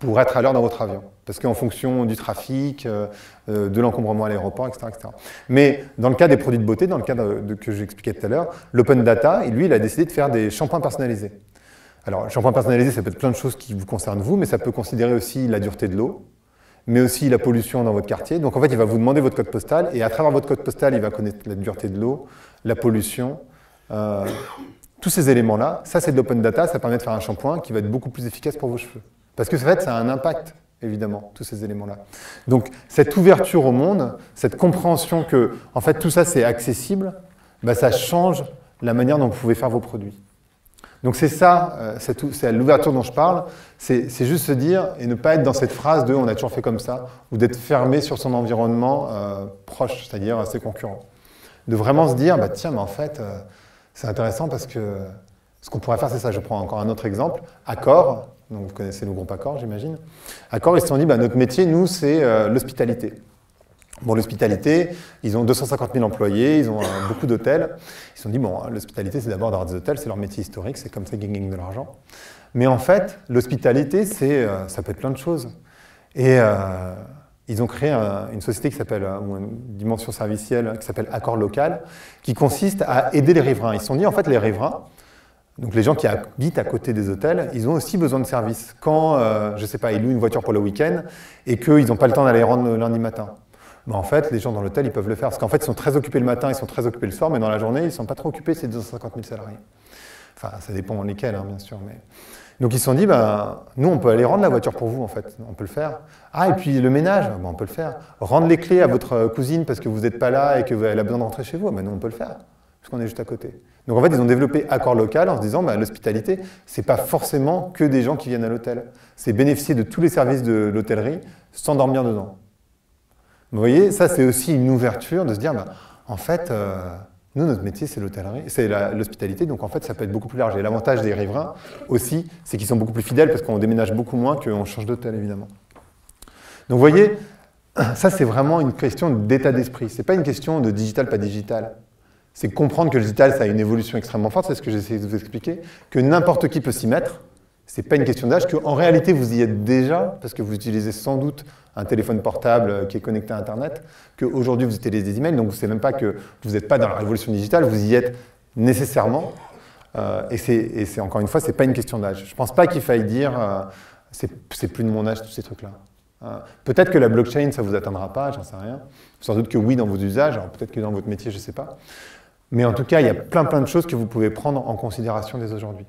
pour être à l'heure dans votre avion. Parce qu'en fonction du trafic, euh, de l'encombrement à l'aéroport, et cetera, et cetera. Mais dans le cas des produits de beauté, dans le cas de, de, que j'expliquais tout à l'heure, l'open data, lui, il a décidé de faire des shampoings personnalisés. Alors, shampoing personnalisé, ça peut être plein de choses qui vous concernent vous, mais ça peut considérer aussi la dureté de l'eau, mais aussi la pollution dans votre quartier. Donc en fait, il va vous demander votre code postal, et à travers votre code postal, il va connaître la dureté de l'eau, la pollution, euh, tous ces éléments-là. Ça, c'est de l'open data, ça permet de faire un shampoing qui va être beaucoup plus efficace pour vos cheveux. Parce que en fait, ça a un impact, évidemment, tous ces éléments-là. Donc cette ouverture au monde, cette compréhension que en fait, tout ça, c'est accessible, bah, ça change la manière dont vous pouvez faire vos produits. Donc c'est ça, euh, c'est l'ouverture dont je parle, c'est juste se dire et ne pas être dans cette phrase de « on a toujours fait comme ça » ou d'être fermé sur son environnement euh, proche, c'est-à-dire ses concurrents. De vraiment se dire bah, « tiens, mais en fait, euh, c'est intéressant parce que ce qu'on pourrait faire, c'est ça. » Je prends encore un autre exemple. Accor, donc vous connaissez le groupe Accor, j'imagine. Accor, ils se sont dit bah, « notre métier, nous, c'est euh, l'hospitalité. » Bon, l'hospitalité, ils ont deux cent cinquante mille employés, ils ont euh, beaucoup d'hôtels. Ils se sont dit, bon, l'hospitalité, c'est d'abord d'avoir des hôtels, c'est leur métier historique, c'est comme ça qu'ils gagnent de l'argent. Mais en fait, l'hospitalité, euh, ça peut être plein de choses. Et euh, ils ont créé un, une société qui s'appelle, ou une dimension servicielle qui s'appelle Accor Local, qui consiste à aider les riverains. Ils se sont dit, en fait, les riverains, donc les gens qui habitent à côté des hôtels, ils ont aussi besoin de services. Quand, euh, je ne sais pas, ils louent une voiture pour le week-end et qu'ils n'ont pas le temps d'aller rendre le lundi matin. Ben en fait, les gens dans l'hôtel, ils peuvent le faire. Parce qu'en fait, ils sont très occupés le matin, ils sont très occupés le soir, mais dans la journée, ils ne sont pas trop occupés, c'est deux cent cinquante mille salariés. Enfin, ça dépend lesquels, hein, bien sûr. Mais... Donc, ils se sont dit, ben, nous, on peut aller rendre la voiture pour vous, en fait. On peut le faire. Ah, et puis le ménage, ben, on peut le faire. Rendre les clés à votre cousine parce que vous n'êtes pas là et qu'elle a besoin de rentrer chez vous, ben, nous, on peut le faire. Parce qu'on est juste à côté. Donc, en fait, ils ont développé Accor Local en se disant, ben, l'hospitalité, ce n'est pas forcément que des gens qui viennent à l'hôtel. C'est bénéficier de tous les services de l'hôtellerie sans dormir dedans. Vous voyez, ça c'est aussi une ouverture de se dire, bah, en fait, euh, nous notre métier c'est l'hôtellerie, c'est l'hospitalité, donc en fait ça peut être beaucoup plus large. Et l'avantage des riverains aussi, c'est qu'ils sont beaucoup plus fidèles parce qu'on déménage beaucoup moins qu'on change d'hôtel évidemment. Donc vous voyez, ça c'est vraiment une question d'état d'esprit. C'est pas une question de digital, pas digital. C'est comprendre que le digital ça a une évolution extrêmement forte, c'est ce que j'essaie de vous expliquer, que n'importe qui peut s'y mettre. Ce n'est pas une question d'âge, qu'en réalité vous y êtes déjà, parce que vous utilisez sans doute un téléphone portable qui est connecté à Internet, qu'aujourd'hui vous utilisez des emails, donc ce n'est même pas que vous n'êtes pas dans la révolution digitale, vous y êtes nécessairement. Euh, et c'est encore une fois, ce n'est pas une question d'âge. Je ne pense pas qu'il faille dire euh, c'est plus de mon âge, tous ces trucs-là. Euh, peut-être que la blockchain, ça ne vous atteindra pas, j'en sais rien. Sans doute que oui dans vos usages, peut-être que dans votre métier, je ne sais pas. Mais en tout cas, il y a plein plein de choses que vous pouvez prendre en considération dès aujourd'hui.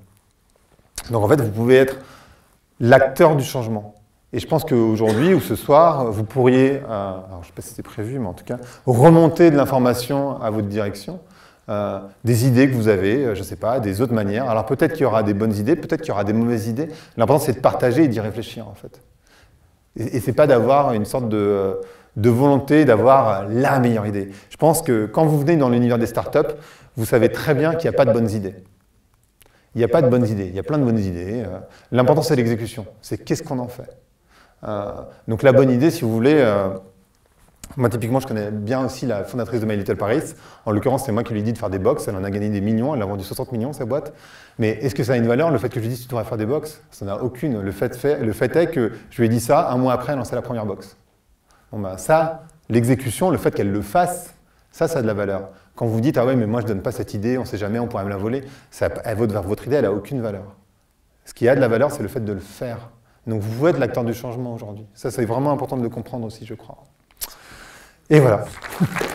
Donc en fait, vous pouvez être l'acteur du changement. Et je pense qu'aujourd'hui ou ce soir, vous pourriez, euh, alors je ne sais pas si c'est prévu, mais en tout cas, remonter de l'information à votre direction, euh, des idées que vous avez, je ne sais pas, des autres manières. Alors peut-être qu'il y aura des bonnes idées, peut-être qu'il y aura des mauvaises idées. L'important, c'est de partager et d'y réfléchir, en fait. Et, et ce n'est pas d'avoir une sorte de, de volonté d'avoir la meilleure idée. Je pense que quand vous venez dans l'univers des startups, vous savez très bien qu'il n'y a pas de bonnes idées. Il n'y a pas de bonnes idées, il y a plein de bonnes idées. L'important, c'est l'exécution. C'est qu'est-ce qu'on en fait. Euh, donc la bonne idée, si vous voulez, euh, moi typiquement, je connais bien aussi la fondatrice de My Little Paris. En l'occurrence, c'est moi qui lui ai dit de faire des box. Elle en a gagné des millions, elle a vendu soixante millions, sa boîte. Mais est-ce que ça a une valeur, le fait que je lui dise tu devrais faire des box? Ça n'a aucune. Le fait, fait, le fait est que je lui ai dit ça, un mois après, elle a lancé la première box. Bon ben ça, l'exécution, le fait qu'elle le fasse, ça, ça a de la valeur. Quand vous dites « Ah ouais, mais moi je ne donne pas cette idée, on ne sait jamais, on pourrait me la voler », votre idée, elle n'a aucune valeur. Ce qui a de la valeur, c'est le fait de le faire. Donc vous pouvez être l'acteur du changement aujourd'hui. Ça, c'est vraiment important de le comprendre aussi, je crois. Et voilà.